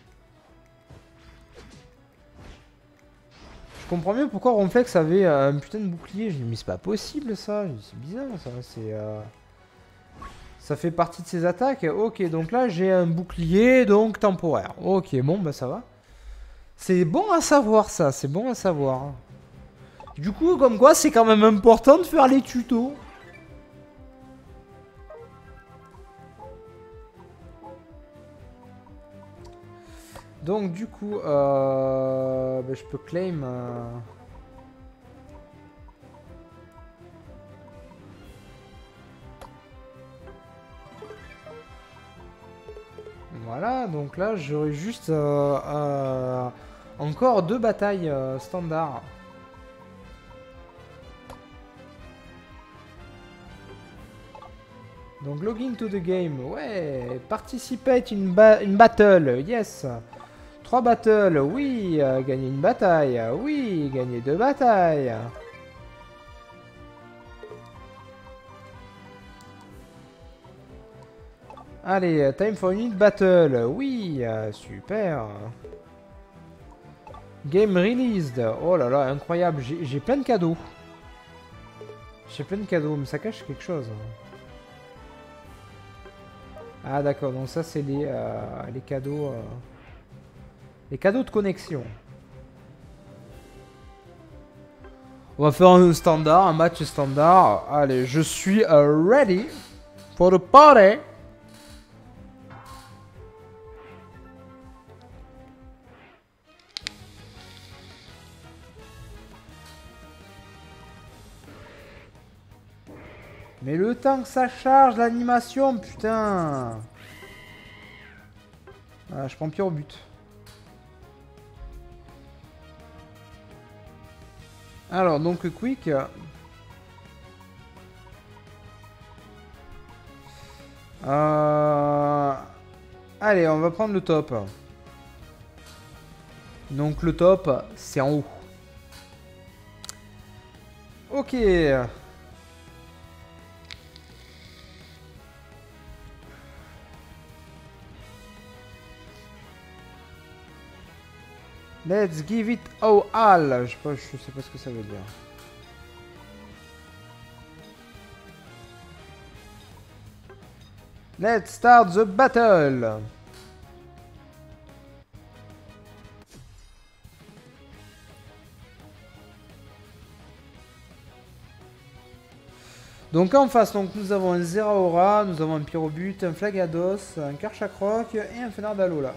Je comprends mieux pourquoi Ronflex avait un putain de bouclier. Je me dis mais c'est pas possible ça, c'est bizarre ça, c'est... Ça fait partie de ses attaques. Ok, donc là j'ai un bouclier, donc temporaire. Ok, bon bah ça va. C'est bon à savoir ça, c'est bon à savoir. Du coup, comme quoi c'est quand même important de faire les tutos. Donc du coup, bah, je peux claim... Voilà, donc là j'aurai juste encore 2 batailles standard. Donc login to the game, ouais, participate in battle, yes. 3 battles, oui, gagner une bataille, oui, gagner 2 batailles. Allez, time for unit battle. Oui, super. Game released. Oh là là, incroyable. J'ai plein de cadeaux. J'ai plein de cadeaux, mais ça cache quelque chose. Ah d'accord, donc ça c'est les cadeaux. Les cadeaux de connexion. On va faire un standard, un match standard. Allez, je suis ready. For the party. Mais le temps que ça charge l'animation, putain. Ah, je prends pire au but. Alors, donc quick. Allez, on va prendre le top. Donc le top, c'est en haut. Ok. Let's give it all. Je sais pas ce que ça veut dire. Let's start the battle. Donc en face, donc, nous avons un Zeraora, nous avons un Pyrobut, un Flagados, un Karchakroc et un Fenard d'Alola.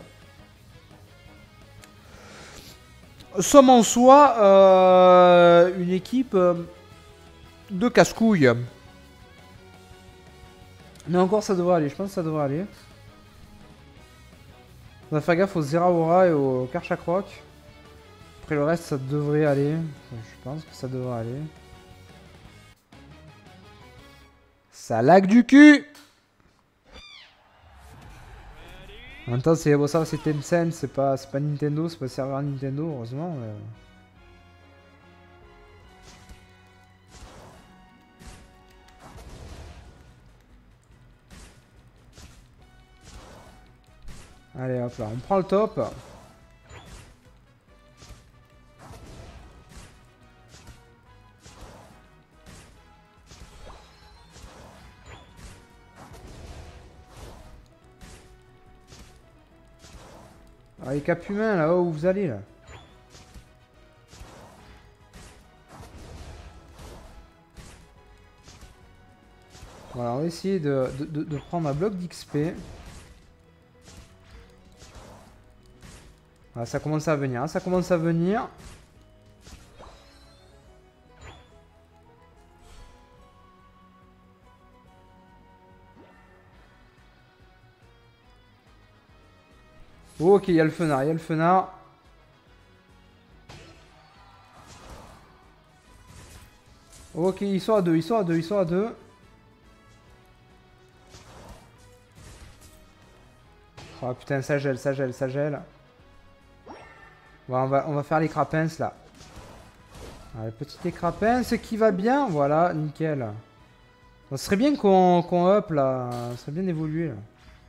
Somme en soi une équipe de casse-couilles. Mais encore ça devrait aller, je pense que ça devrait aller. On va faire gaffe aux Zeraora et au Karchakroc. Après le reste ça devrait aller. Je pense que ça devrait aller. Ça lag du cul. En même temps c'est bon, ça c'est Tencent, c'est pas Nintendo, c'est pas serveur Nintendo, heureusement. Allez hop là, on prend le top. Ah, les cap humains là, où vous allez là? Voilà, on va essayer de prendre un bloc d'XP. Ah, ça commence à venir, hein, ça commence à venir. Ok, il y a le Fenard, il y a le Fenard. Ok, ils sont à deux, ils sont à deux, ils sont à deux. Oh putain, ça gèle, ça gèle, ça gèle. Voilà, on va faire les crapins là. Allez, petit crapins qui va bien, voilà, nickel. Ça serait bien qu'on up là, ça serait bien d'évoluer là.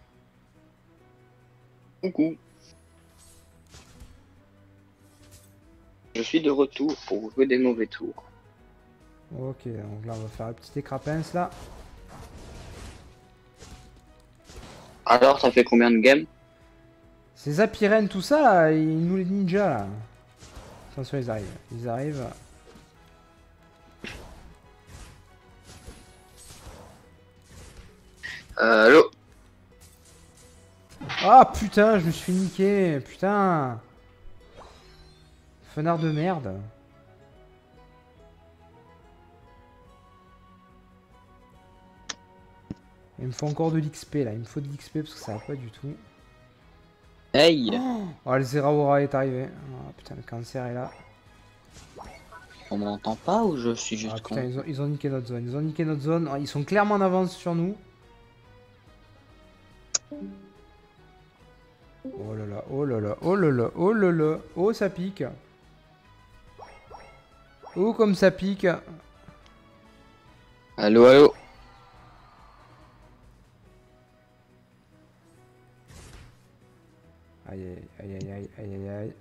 Coucou. Je suis de retour pour jouer des mauvais tours. Ok, donc là on va faire le petit crapins là. Alors, ça fait combien de games? Ces Zapirènes, tout ça là, ils nous les ninjas là. Attention, ils arrivent. Ils arrivent. Allô? Ah putain, je me suis niqué. Putain. Fenard de merde. Il me faut encore de l'XP là. Il me faut de l'XP parce que ça va pas du tout. Hey! Oh, le Zeraora est arrivé. Oh, putain, le cancer est là. On m'entend pas ou je suis Ah, juste putain, con? ils ont niqué notre zone. Ils ont niqué notre zone. Oh, ils sont clairement en avance sur nous. Oh là là, oh là là, oh là là, oh là là. Oh, ça pique. Oh, comme ça pique. Allô, allô? Aïe aïe aïe aïe aïe aïe aïe.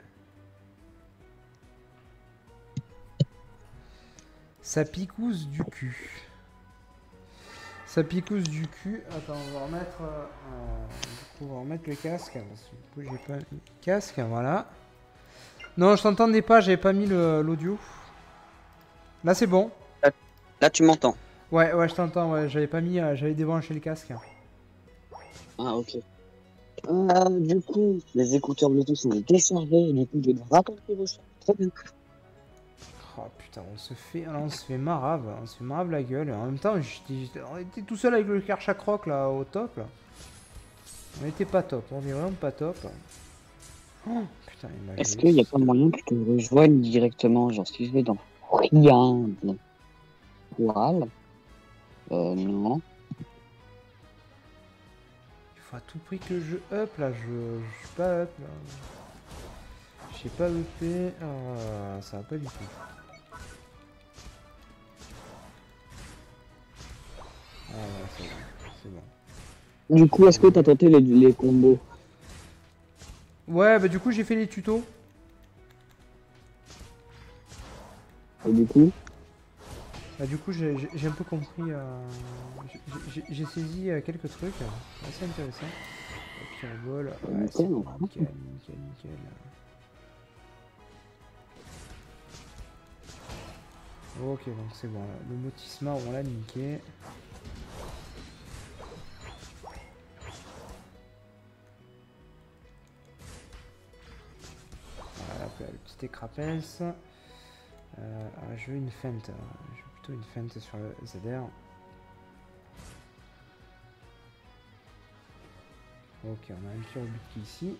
Ça picouse du cul. Ça picouse du cul. Attends, on va remettre. Du coup, on va remettre le casque. Parce que du coup, j'ai pas mis le casque. Voilà. Non, je t'entendais pas. J'avais pas mis l'audio. Là, c'est bon. Là, tu m'entends. Ouais, ouais, je t'entends, ouais, j'avais pas mis, j'avais débranché le casque. Ah, ok. Du coup, les écouteurs Bluetooth sont déchargés, du coup, je dois rapporter vos charges. Très bien. Oh putain, on se fait marave, la gueule. Et en même temps, on était tout seul avec le Karchakroc là, au top là. On était pas top, on est vraiment pas top. Oh, putain, il m'a Est-ce joué. qu'il n'y a pas moyen que je te rejoigne directement, genre si je vais dans Friand, Poil, non. Il faut à tout prix que je up là, je suis pas up là. J'ai pas upé, ah, ça va pas du tout. Ah ouais, c'est bon. Du coup, est-ce que t'as tenté les combos? Ouais, bah du coup j'ai fait les tutos. Et du coup, Bah du coup j'ai un peu compris, j'ai saisi quelques trucs assez intéressants. Et puis on vole, ouais nickel, c'est bon, hein. nickel, nickel, nickel. Ok donc c'est bon, là. Le Motisma on l'a niqué. Voilà, le petit écrapels. Je veux une feinte, je veux plutôt une feinte sur le ZR. Ok, on a un petit rebut qui est ici.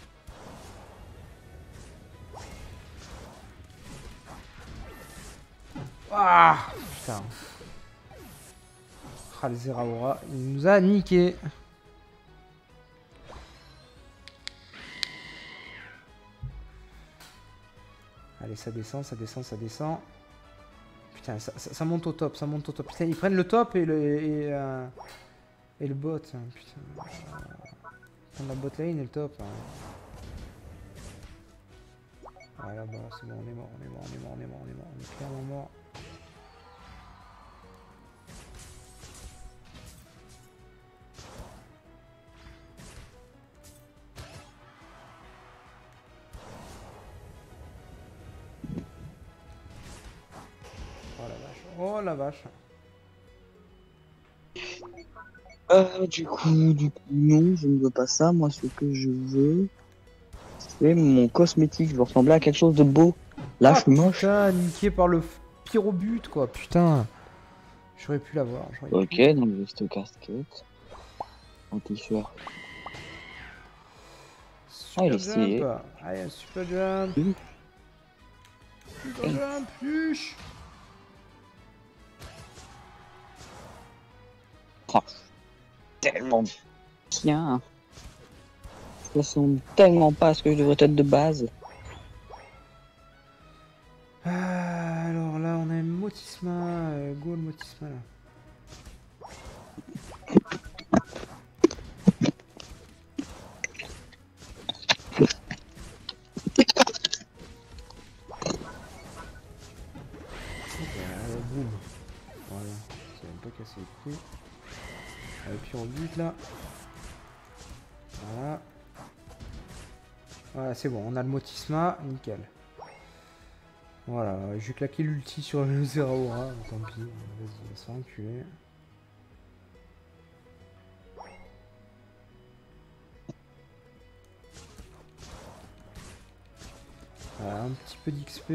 Ah putain. Ah le Zeraora, il nous a niqué. Allez, ça descend, ça descend, ça descend. Putain, ça monte au top, ça monte au top. Putain, ils prennent le top et le bot. Hein, putain. Ils prennent la bot lane et le top. Hein. Ah là-bas, c'est bon, on est mort, on est mort, on est mort, on est mort, on est mort, on est clairement mort. Oh la vache, oh la vache. du coup, non, je ne veux pas ça. Moi, ce que je veux, c'est mon cosmétique. Je veux ressembler à quelque chose de beau. Là, je suis moche. Putain, niqué par le pyrobut, quoi, putain. J'aurais pu l'avoir, j'aurais Ok, pu. donc veste casquette. Un t-shirt. Ah, il Super est stylé. jump. Allez, super jump. Mmh. Super jump, huche. Oh, tellement bien. Ça ressemble tellement pas à ce que je devrais être de base. Alors là, on a un Motisma. Go le Motisma là. Boum. Voilà, ça va pas casser les couilles. Et puis on bute là. Voilà. Voilà, c'est bon, on a le Motisma, nickel. Voilà, je vais claquer l'ulti sur le Zeraora, tant pis, vas-y, va se faire enculer. Voilà, un petit peu d'XP.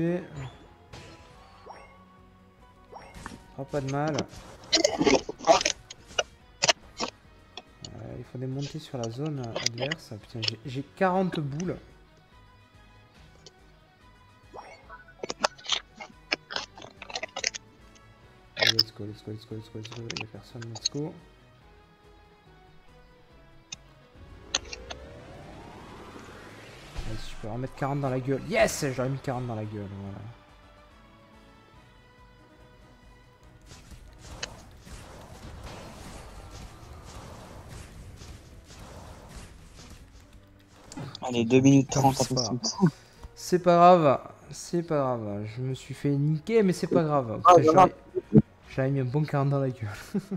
Fera pas de mal. Il faut démonter sur la zone adverse. Putain, j'ai 40 boules. Allez, let's go, let's go, let's go, let's go, let's go. Il n'y a personne, let's go. Allez, si je peux en mettre 40 dans la gueule. Yes, j'aurais mis 40 dans la gueule, voilà. Allez, 2 minutes 30 après ça. C'est pas grave, c'est pas grave. Je me suis fait niquer, mais c'est pas grave. J'avais mis un bon 40 dans la gueule.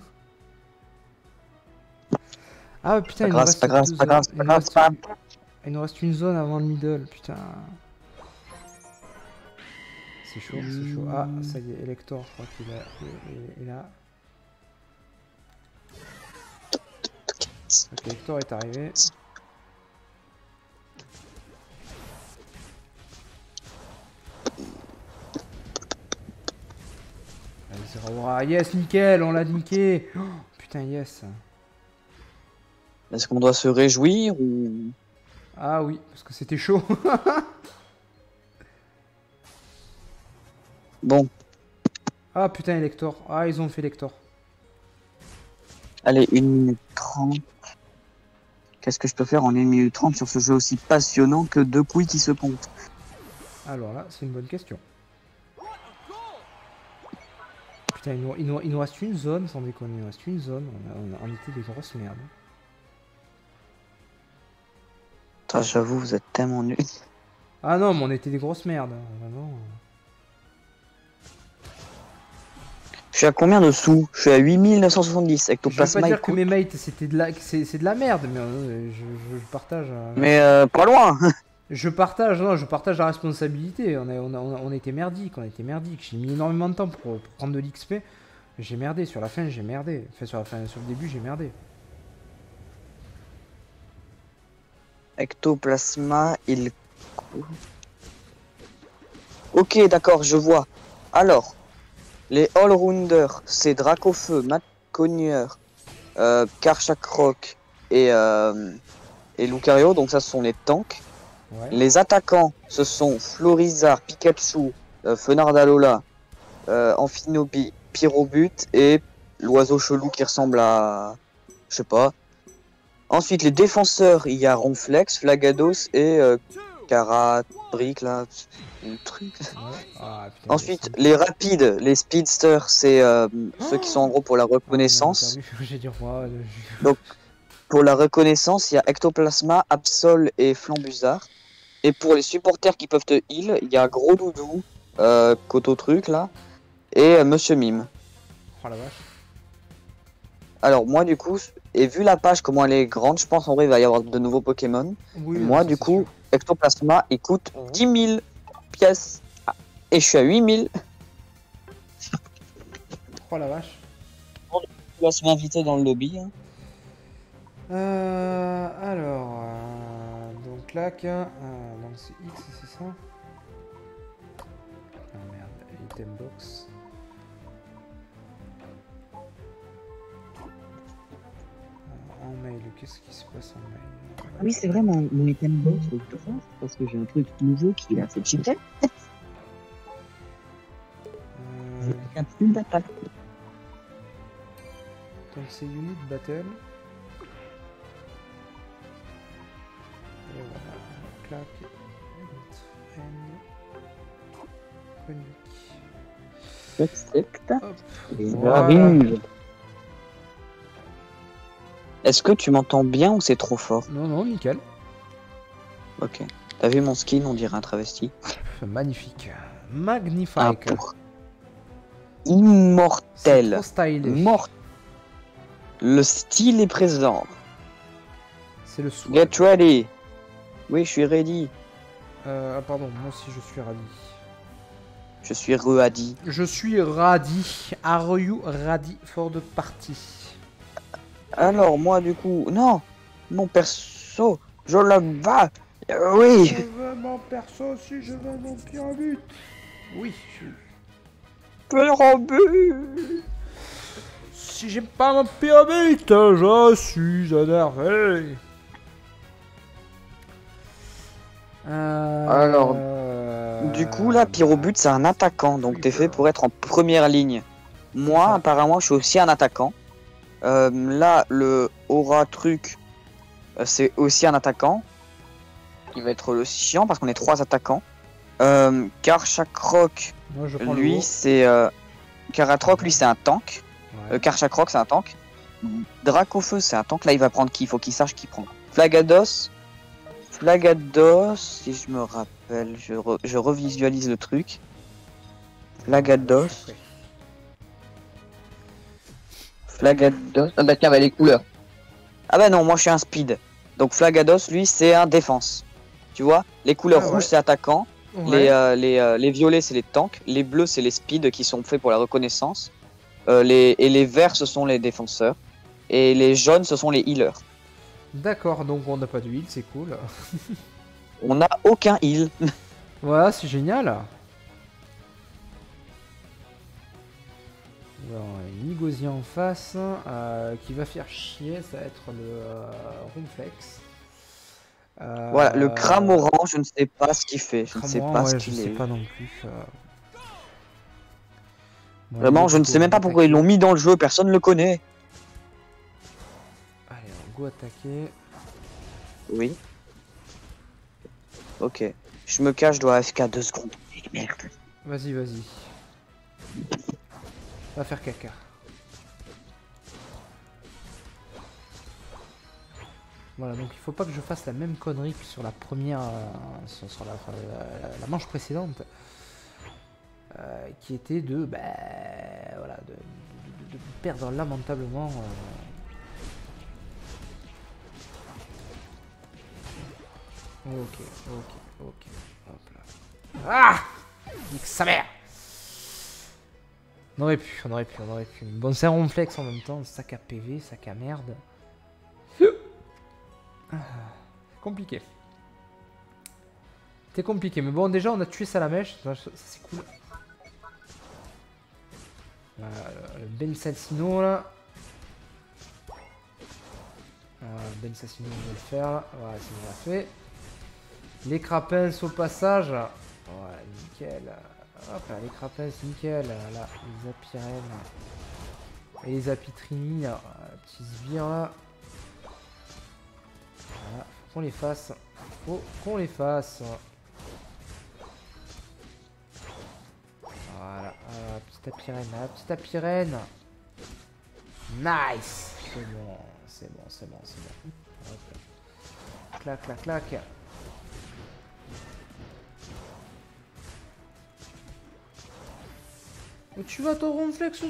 Ah putain, il nous reste deux zones. Il nous reste une zone avant le middle, putain. C'est chaud, c'est chaud. Ah, ça y est, Elector, je crois qu'il est là. Ok, Hector est arrivé. Allez, Zeraora. Yes, nickel, on l'a niqué. Oh, putain, yes. Est-ce qu'on doit se réjouir ou... Ah oui, parce que c'était chaud. Bon, Ah putain, Elector. Ah, ils ont fait Elector. allez, 1 minute 30. Qu'est-ce que je peux faire en 1 minute 30 sur ce jeu aussi passionnant que 2 couilles qui se comptent? Alors là, c'est une bonne question. Putain, il nous reste une zone, sans déconner. Il nous reste une zone. On était des grosses merdes. Putain, j'avoue, vous êtes tellement nuls. Ah non, mais on était des grosses merdes. Vraiment. Je suis à combien de sous? Je suis à 8970 Je veux pas ectoplasma. dire que mes mates c'était de la, c'est de la merde, mais je partage. Mais pas loin. Je partage, non, je partage la responsabilité. On a été merdique, J'ai mis énormément de temps pour prendre de l'XP. J'ai merdé, sur la fin j'ai merdé. Enfin, sur le début j'ai merdé. Ectoplasma, il... Ok, d'accord, je vois. Alors, les All-Rounders, c'est Dracofeu, Maconieur, Karchakrok et Lucario, donc ça ce sont les tanks. Ouais. Les attaquants, ce sont Florizard, Pikachu, Fenardalola, Amphinobi, Pyrobut et l'oiseau chelou qui ressemble à... Je sais pas. Ensuite, les défenseurs, il y a Ronflex, Flagados et Carabric, là, le truc. Ouais. Ah, putain, Ensuite, les rapides, les speedsters, c'est ceux qui sont en gros pour la reconnaissance. J'ai dit ouais, Donc, pour la reconnaissance, il y a Ectoplasma, Absol et Flambusard. Et pour les supporters qui peuvent te heal, il y a Gros Doudou, Koto Truc, là, et Monsieur Mime. Oh la vache. Alors, moi, du coup, et vu la page, comment elle est grande, je pense en vrai, il va y avoir de nouveaux Pokémon. Oui, Moi, ça, du c'est coup, sûr. Ectoplasma, il coûte 10 000 pièces. Ah, et je suis à 8 000. Oh la vache. Tu vas se m'inviter dans le lobby. Hein. Alors, donc là, donc c'est X, c'est ça? Ah merde, item box. En mail, qu'est-ce qui se passe en mail? Ah oui, c'est vrai, mon item box, faut que je te fasse, parce que j'ai un truc nouveau qui est assez cheaté. J'ai une capsule d'attaque. Donc c'est Unit Battle. Et voilà, clac, Unit Friend, Chronique. J'accepte. Hop, Et voilà. j'arrive. Est-ce que tu m'entends bien ou c'est trop fort? Non, non, nickel. Ok. T'as vu mon skin, on dirait un travesti. Magnifique. Magnifique. Un pour C'est immortel. trop stylé. Mort. Le style est présent. C'est le swag. Get ready. Oui, je suis ready. Ah pardon, moi aussi je suis ready. Je suis ready. Je suis ready. Are you ready for the party? Alors, moi, du coup, non. Mon perso, je le bats. Oui. Je veux mon perso si je veux mon pyramide. Oui. Pyrobut. Si j'ai pas mon pyramide, je suis énervé. Alors, du coup, là, Pyrobut, c'est un attaquant. Donc, t'es fait pour être en première ligne. Moi, ça. apparemment, je suis aussi un attaquant. Là, le Aura Truc, c'est aussi un attaquant. Il va être le chiant parce qu'on est 3 attaquants. Karchakrok, Moi, je prends lui, c'est... Karatroc, lui, c'est un tank. Ouais. Karchakrok, c'est un tank. Dracofeu, c'est un tank. Là, il va prendre qui? Il faut qu'il sache qui prend. Flagados, si je me rappelle, je revisualise le truc. Flagados. Ah bah tiens, bah les couleurs. Ah bah non, moi je suis un speed. Donc Flagados, lui, c'est un défense. Tu vois? Les couleurs Ah ouais. rouges, c'est attaquant. Ouais. Les violets, c'est les tanks. Les bleus, c'est les speeds qui sont faits pour la reconnaissance. Et les verts, ce sont les défenseurs. Et les jaunes, ce sont les healers. D'accord, donc on n'a pas de heal, c'est cool. On n'a aucun heal. Voilà, c'est génial. Alors, Nigozi en face, qui va faire chier, ça va être le Ronflex. Voilà, le Cramorant, je ne sais pas ce qu'il fait. Je ne sais Cramorant, pas ouais, ce je qu'il sais est. pas non plus. Bon, Vraiment, allez, je ne go, sais même on va pas pourquoi ils attaquer. l'ont mis dans le jeu, personne ne le connaît. Allez, on go attaquer. Oui. Ok. Je me cache, je dois AFK 2 secondes. Merde. Vas-y, vas-y. Va faire caca. Voilà, donc il faut pas que je fasse la même connerie que sur la première, sur la manche précédente, qui était de, bah, voilà, de perdre lamentablement. Ok, hop là. Ah, nique sa mère. On aurait pu. Bon, c'est un Ronflex en même temps, sac à PV, sac à merde. Compliqué. C'est compliqué, mais bon, déjà on a tué Salamèche, ça c'est cool. Voilà, le Ben Salsino là. Ben Salsino on va le faire là. Voilà, c'est déjà fait. Les crapins au passage. Voilà, nickel. Hop là, les crapins, nickel. Là, les apirènes. Et les apitrini, là. Petit sbire là. Voilà, faut qu'on les fasse. Faut qu'on les fasse. Voilà, petite apirène là, petite apirène. Nice. C'est bon. Hop là. Clac, clac, clac. Où tu vas ton Ronflex?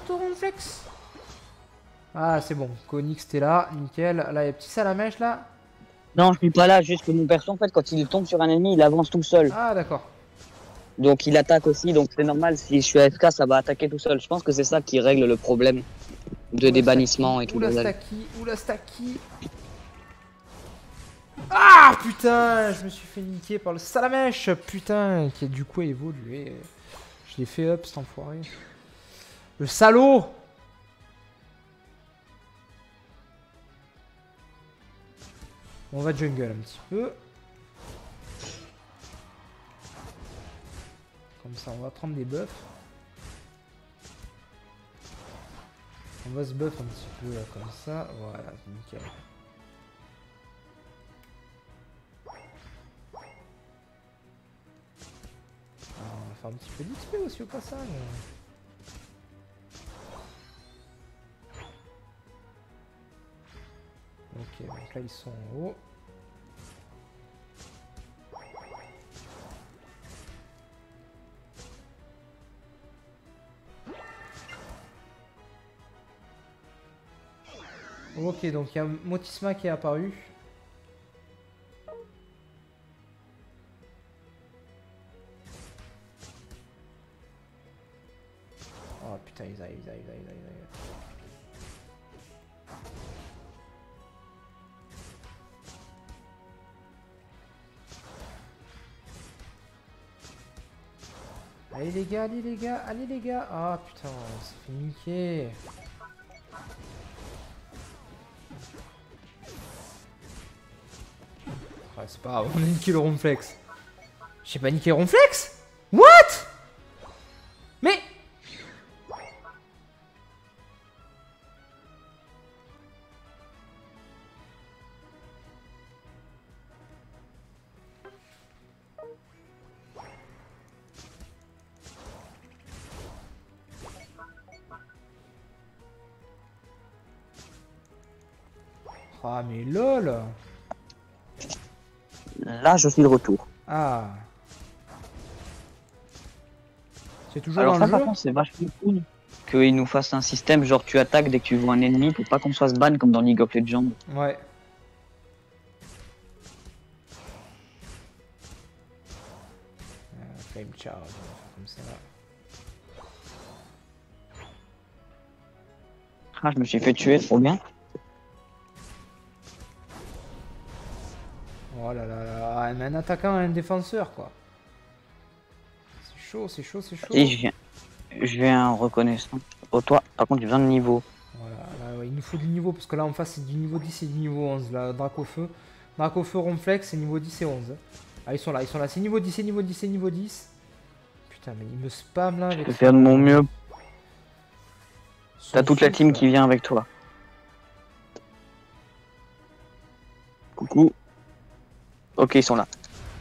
Ah, c'est bon. Konix, t'es là. Nickel. Là, il y a petit Salamèche là. Non, je suis pas là, juste que mon perso, en fait, quand il tombe sur un ennemi, il avance tout seul. Ah, d'accord. Donc il attaque aussi, donc c'est normal, si je suis AFK, ça va attaquer tout seul. Je pense que c'est ça qui règle le problème de débanissement et tout. Oula Staki. Ah, putain, je me suis fait niquer par le Salamèche. Putain, qui a du coup évolué. Je l'ai fait up, cet enfoiré. Le salaud. On va jungle un petit peu. Comme ça, on va prendre des buffs. On va se buff un petit peu là, comme ça. Voilà, nickel. Alors, on va faire un petit peu d'XP aussi au passage. Ok, donc là ils sont en haut. Ok, donc il y a Motisma qui est apparu. Oh putain, ils arrivent. Allez les gars. Ah putain, on s'est fait niquer. Ouais, c'est pas grave, on a niqué le Ronflex. J'ai pas niqué le Ronflex? What? Mais... Ah mais lol. Là, je suis de retour. Ah. C'est toujours Alors dans ça, le par jeu? contre, c'est vachement cool qu'ils nous fassent un système genre tu attaques dès que tu vois un ennemi pour pas qu'on se fasse ban comme dans League of Legends. Ouais. Flame charge, on va faire comme ça là. Ah, je me suis fait tuer, trop bien. Oh là là là, ah, mais un attaquant et un défenseur quoi. C'est chaud, c'est chaud, c'est chaud. Et je viens en reconnaissance. Oh toi, par contre j'ai besoin de niveau. Voilà, là, ouais, il nous faut du niveau parce que là en face c'est du niveau 10 et du niveau 11. Là, Dracofeu. Dracofeu, Ronflex, c'est niveau 10 et 11. Ah, ils sont là, c'est niveau 10, c'est niveau 10, c'est niveau 10. Putain, mais il me spam là Je avec vais faire de mon mieux. son T'as toute la souffle, team là. qui vient avec toi. Coucou. Ok, ils sont là.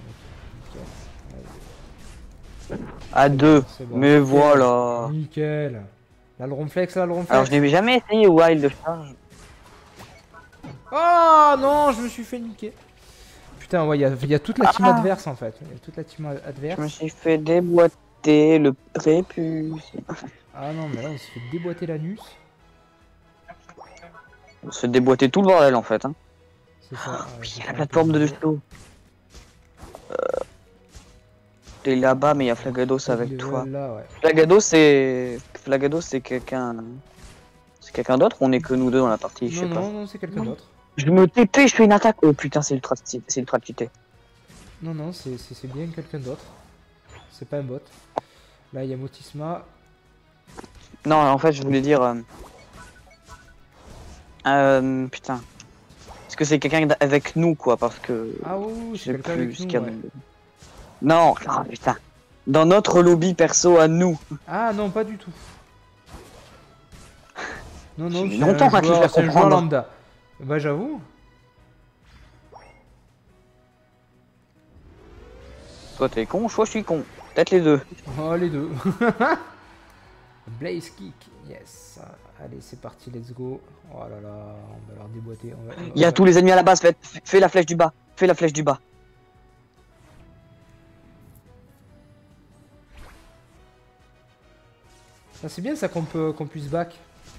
À deux. C'est bon. Mais Nickel. voilà. Nickel. Là le Ronflex, là le Ronflex. Alors je n'ai jamais essayé Wild de charge. Oh non, je me suis fait niquer. Putain, ouais, il y a toute la team Ah. adverse en fait. Il y a toute la team adverse. Je me suis fait déboîter le prépuce. Ah non, mais là on se fait déboîter l'anus. On se fait déboîter tout le bordel en fait. Hein. C'est ça. Oui, j'ai la fait un plateforme peu de saut. T'es là-bas, mais il y a Flagados avec level toi. Là, ouais. Flagados, c'est quelqu'un. C'est quelqu'un d'autre ou on est que nous deux dans la partie? Je sais Non, pas. non, non, c'est quelqu'un d'autre. Je me TP, je fais une attaque. Oh putain, c'est ultra cheaté. Non, non, c'est bien quelqu'un d'autre. C'est pas un bot. Là, il y a Motisma. Non, en fait, je voulais dire. Putain. Est-ce que c'est quelqu'un avec nous, quoi? Parce que. Ah oui, oui, Je c'est sais quelqu'un plus avec ce nous, qu'il y a ouais. Non, ah, putain. Dans notre lobby perso à nous. Ah non, pas du tout. Non, non, mis c'est longtemps à un qu'il le joueur, fasse c'est un joueur comprendre. lambda. Bah j'avoue. Soit t'es con, soit je suis con. Peut-être les deux. Oh, les deux. Blaze kick, yes. Allez, c'est parti, let's go. Oh là là, on va leur déboîter. Il y a tous les ennemis à la base, fais la flèche du bas. Fais la flèche du bas. Ah, c'est bien ça qu'on puisse back.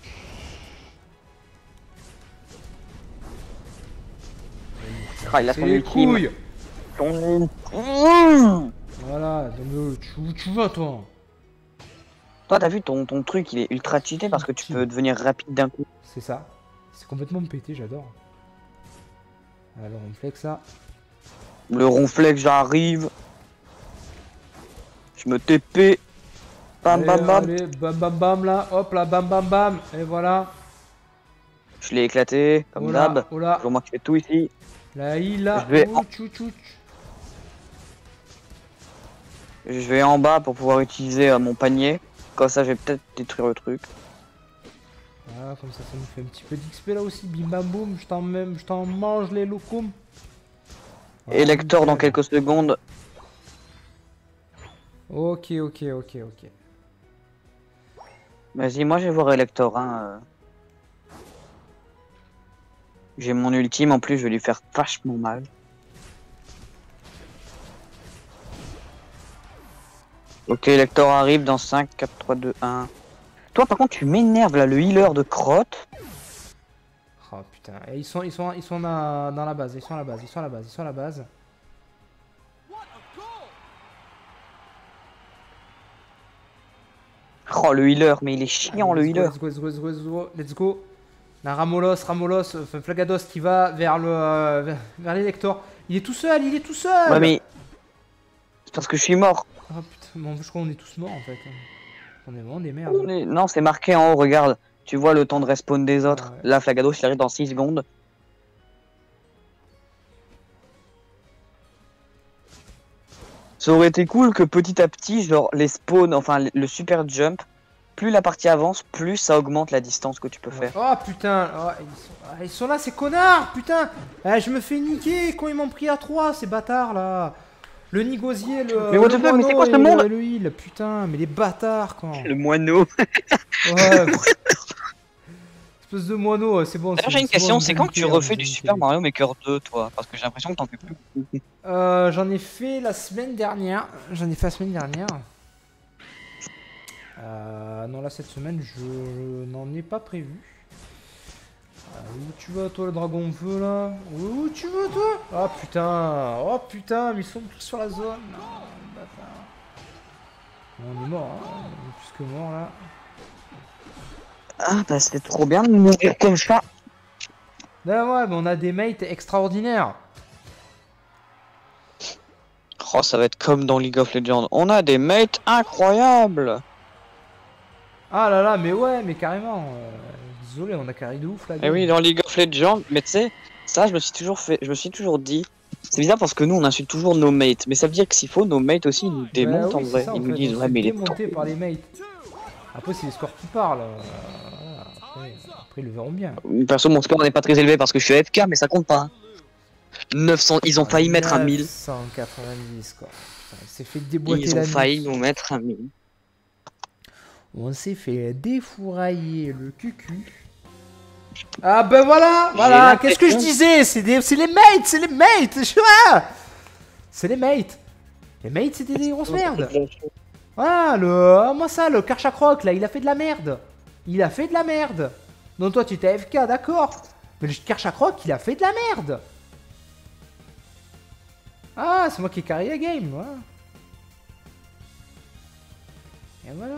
Ah, il a C'est son les ultime. couilles. Son ultime. Voilà, donc où tu vas toi? Toi, t'as vu ton truc, il est ultra cheaté parce que tu peux devenir rapide d'un coup. C'est ça. C'est complètement pété, j'adore. Alors on flex ça. Le ronflex, j'arrive. Je me TP. Bam Allez, bam bam. allez, bam bam bam là, hop là, bam bam bam. Et voilà. Je l'ai éclaté, comme Oh là, d'hab. oh là. Toujours moi qui fais tout ici. Là, il a. Je vais Oh, tchou, tchou, tchou. Je vais en bas pour pouvoir utiliser mon panier. Comme ça, je vais peut-être détruire le truc. Voilà, comme ça nous fait un petit peu d'XP là aussi. Bim bam boum, je t'en mange les locums. Voilà, Élector dans nickel. quelques secondes. Ok, ok, ok, ok. Vas-y, moi je vais voir Elector. Hein. J'ai mon ultime, en plus je vais lui faire vachement mal. Ok, Elector arrive dans 5, 4, 3, 2, 1. Toi par contre tu m'énerves là, le healer de crotte. Oh putain, et ils sont dans la base, ils sont à la base, ils sont à la base, ils sont à la base. Oh le healer, mais il est chiant Allez, le healer. let's go, let's go, let's go, let's go, let's go. Là, Ramolos, Flagados qui va vers le vers l'élector. Il est tout seul, il est tout seul. Ouais mais... C'est parce que je suis mort. Oh putain, mais je crois qu'on est tous morts en fait. On est vraiment des merdes. Non, c'est marqué en haut, regarde. Tu vois le temps de respawn des autres. Ouais. Là, Flagados, il arrive dans 6 secondes. Ça aurait été cool que petit à petit, genre les spawns, enfin le super jump, plus la partie avance, plus ça augmente la distance que tu peux faire. Oh putain, oh, ils sont là ces connards, putain. Je me fais niquer quand ils m'ont pris à 3 ces bâtards là. Le nigosier, le Mais what le the fuck, mais c'est moineau quoi ce et monde le heal, putain, mais les bâtards quand. Le moineau. Ouais. Espèce de moineau, c'est bon. D'ailleurs, j'ai une question, c'est quand que tu refais du Super Mario Maker 2, toi? Parce que j'ai l'impression que t'en fais plus. J'en ai fait la semaine dernière. Non, là, cette semaine, je n'en ai pas prévu. Où tu vas, toi, le dragon feu, là? Où tu vas, toi? Oh putain, mais ils sont tous sur la zone. Non, bâtard. On est mort, hein. On est plus que mort, là. Ah, bah c'est trop bien de mourir comme ça. Bah ouais, mais on a des mates extraordinaires. Oh, ça va être comme dans League of Legends. On a des mates incroyables. Ah là là, mais ouais, mais carrément. Désolé, on a carré de ouf là. Et oui, dans League of Legends, mais tu sais, ça, je me suis toujours dit. C'est bizarre parce que nous, on insulte toujours nos mates. Mais ça veut dire que s'il faut, nos mates aussi, ils nous démontent en oui, vrai. ça, Ils en nous fait, disent, on ouais, se mais fait il est démonter par les mates. Après, c'est les scores qui parlent. Voilà. Après, ils le verront bien. Perso, mon score n'est pas très élevé parce que je suis AFK, mais ça compte pas. 900, ils ont failli mettre un 1000. 990 quoi. Putain, on s'est fait déboîter Ils la ont failli nuque. nous mettre un 1000. On s'est fait défourailler le cucu. Ah ben voilà, voilà. Qu'est-ce que je disais? C'est les mates, c'est les mates. C'est les mates. Les mates, c'était des grosses merdes. Ah, moi ça, le Karchakroc, là, il a fait de la merde. Il a fait de la merde. Non, toi, tu étais AFK, d'accord. Mais le Karchakroc, il a fait de la merde. Ah, c'est moi qui ai carré la game, voilà. Et voilà.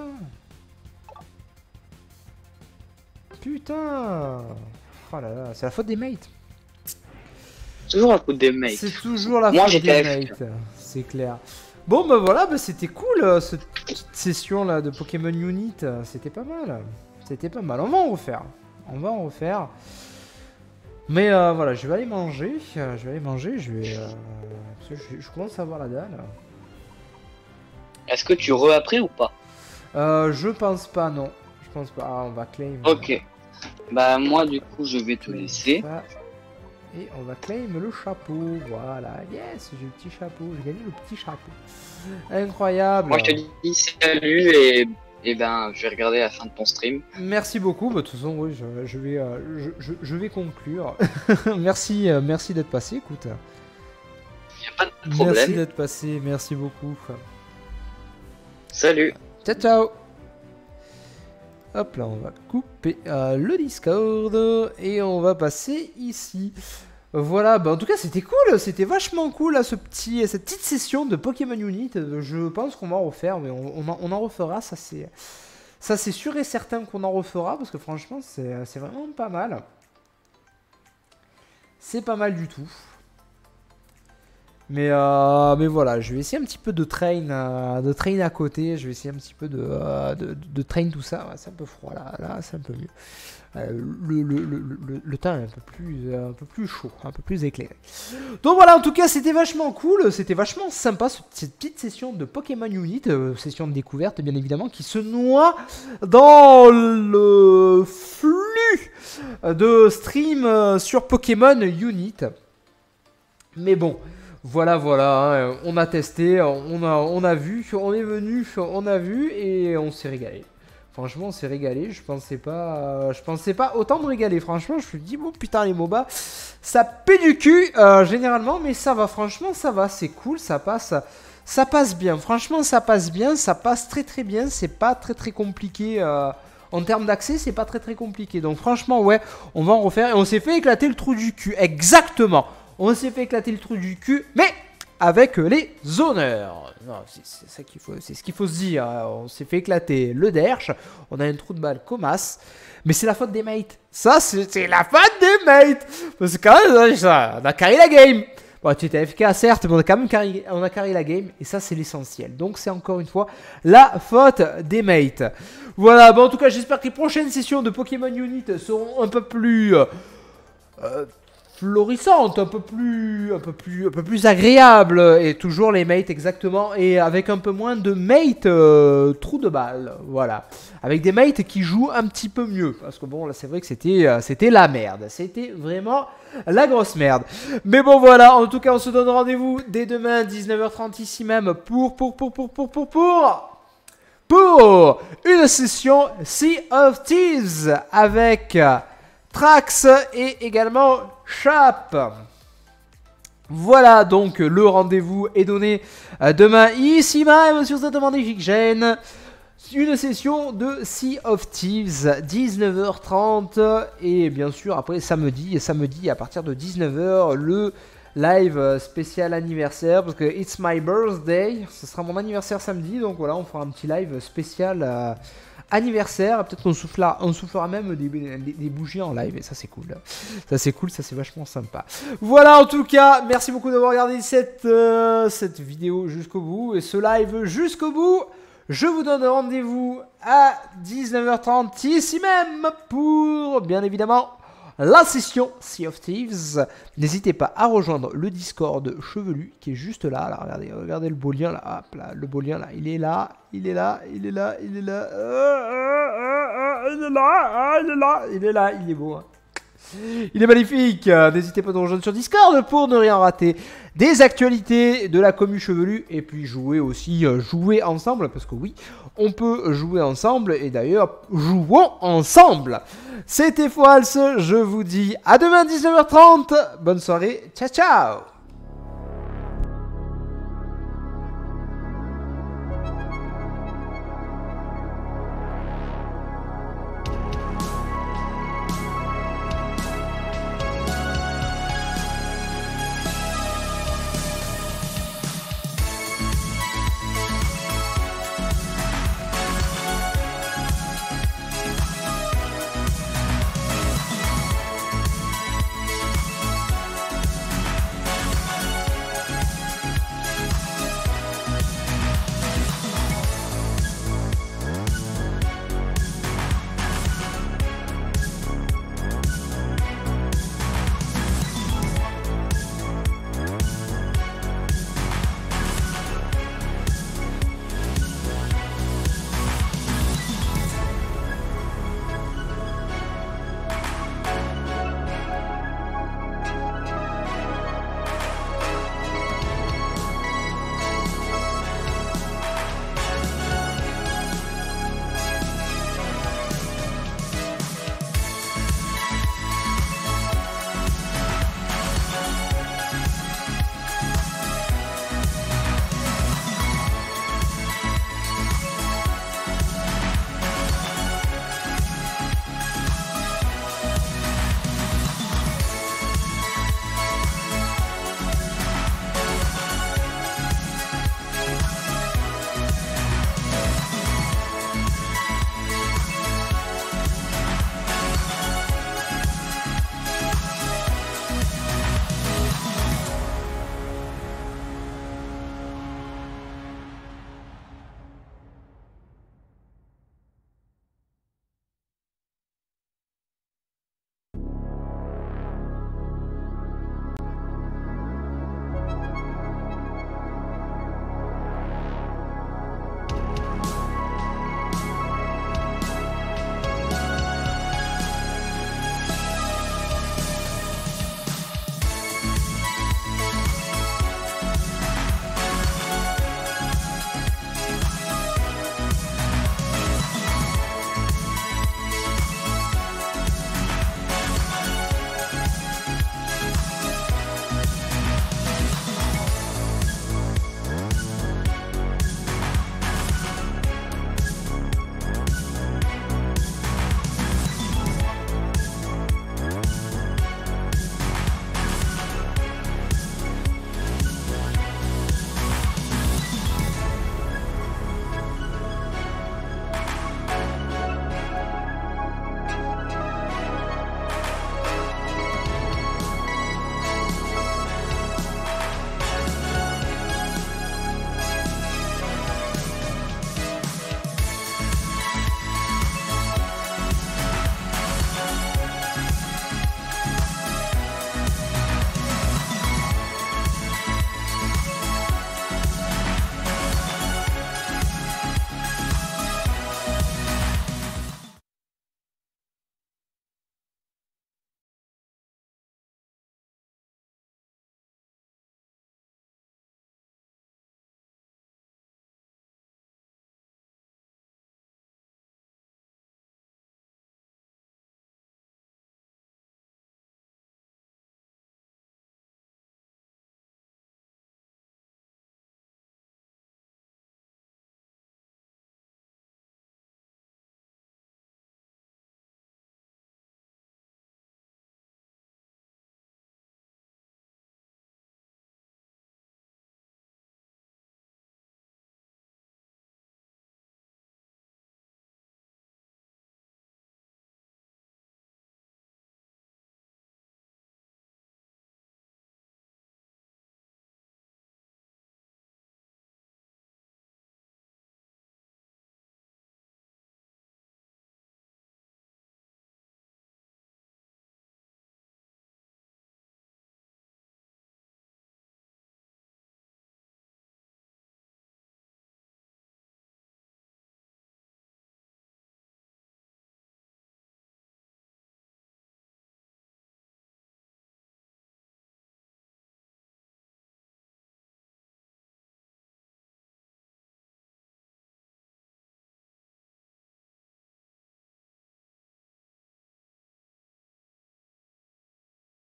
Putain. Oh là là, c'est la faute des mates. Toujours la faute des mates. C'est toujours la Moi, faute j'étais des AFK. mates. C'est clair. Bon, bah voilà, bah, c'était cool, cette petite session là de Pokémon Unit. C'était pas mal. C'était pas mal. On va en refaire. On va en refaire. Mais voilà, je vais aller manger. Je vais. Parce que je commence à avoir la dalle. Est-ce que tu re-appris ou pas? Je pense pas, non. Je pense pas. Ah, on va claim. Ok. Bah, moi, du coup, je vais te laisser. Ça. Et on va claim le chapeau. Voilà. Yes, j'ai le petit chapeau. J'ai gagné le petit chapeau. Incroyable. Moi, je te dis salut et ben, je vais regarder la fin de ton stream. Merci beaucoup. Bah, de toute façon, oui, je vais conclure. merci, merci d'être passé. Écoute. Y a pas de Merci problème. d'être passé. Merci beaucoup. Salut. Ciao, ciao. Hop là, on va couper le Discord et on va passer ici. Voilà, bah en tout cas c'était cool, c'était vachement cool là, cette petite session de Pokémon Unit. Je pense qu'on va en refaire, mais on en refera, ça c'est sûr et certain qu'on en refera parce que franchement c'est vraiment pas mal. C'est pas mal du tout. Mais voilà, je vais essayer un petit peu de train à côté. Je vais essayer un petit peu de train tout ça. Ouais, c'est un peu froid là c'est un peu mieux. Le temps est un peu plus chaud, un peu plus éclairé. Donc voilà, en tout cas, c'était vachement cool, c'était vachement sympa cette petite session de Pokémon Unit, session de découverte bien évidemment, qui se noie dans le flux de stream sur Pokémon Unit. Mais bon. Voilà, hein, on a testé, on a vu, on est venu, on a vu et on s'est régalé. Franchement, on s'est régalé, je pensais pas autant me régaler. Franchement, je me suis dit, bon putain les MOBA, ça pue du cul généralement, mais ça va, franchement, ça va, c'est cool, ça passe bien. Franchement, ça passe bien, ça passe très bien, c'est pas très compliqué. En termes d'accès, c'est pas très compliqué. Donc franchement, ouais, on va en refaire et on s'est fait éclater le trou du cul, exactement. On s'est fait éclater le trou du cul, mais avec les honneurs. Non, c'est ça qu'il faut, c'est ce qu'il faut se dire. On s'est fait éclater le derche. On a un trou de balle comme as. Mais c'est la faute des mates. Ça, c'est la faute des mates. Parce que quand même, on a carré la game. Bon, tu étais AFK, certes, mais on a quand même carré la game. Et ça, c'est l'essentiel. Donc, c'est encore une fois la faute des mates. Voilà, bon, en tout cas, j'espère que les prochaines sessions de Pokémon Unit seront un peu plus... florissante, un peu plus agréable et toujours les mates exactement et avec un peu moins de mates trou de balle, voilà, avec des mates qui jouent un petit peu mieux parce que bon là c'est vrai que c'était la merde, c'était vraiment la grosse merde. Mais bon voilà, en tout cas on se donne rendez-vous dès demain 19h30 ici même pour une session Sea of Thieves avec Trax et également Chap. Voilà donc le rendez-vous est donné demain ici même sur cette magnifique chaîne. Une session de Sea of Thieves 19h30 et bien sûr après samedi à partir de 19h le live spécial anniversaire parce que it's my birthday, ce sera mon anniversaire samedi donc voilà on fera un petit live spécial anniversaire. Peut-être on soufflera même des bougies en live. Et ça, c'est cool. Ça, c'est cool. Ça, c'est vachement sympa. Voilà, en tout cas, merci beaucoup d'avoir regardé cette vidéo jusqu'au bout et ce live jusqu'au bout. Je vous donne rendez-vous à 19h30 ici même pour, bien évidemment, la session Sea of Thieves. N'hésitez pas à rejoindre le Discord chevelu qui est juste là. Là, regardez le beau lien là. Hop, là, le beau lien là. Il est là. Il est là. Il est là. Il est là. Il est là. Il est là. Il est là. Il est beau. Hein. Il est magnifique. N'hésitez pas à nous rejoindre sur Discord pour ne rien rater des actualités de la commu chevelue et puis jouer aussi, jouer ensemble parce que oui, on peut jouer ensemble et d'ailleurs, jouons ensemble. C'était Foals, je vous dis à demain 19h30. Bonne soirée, ciao ciao.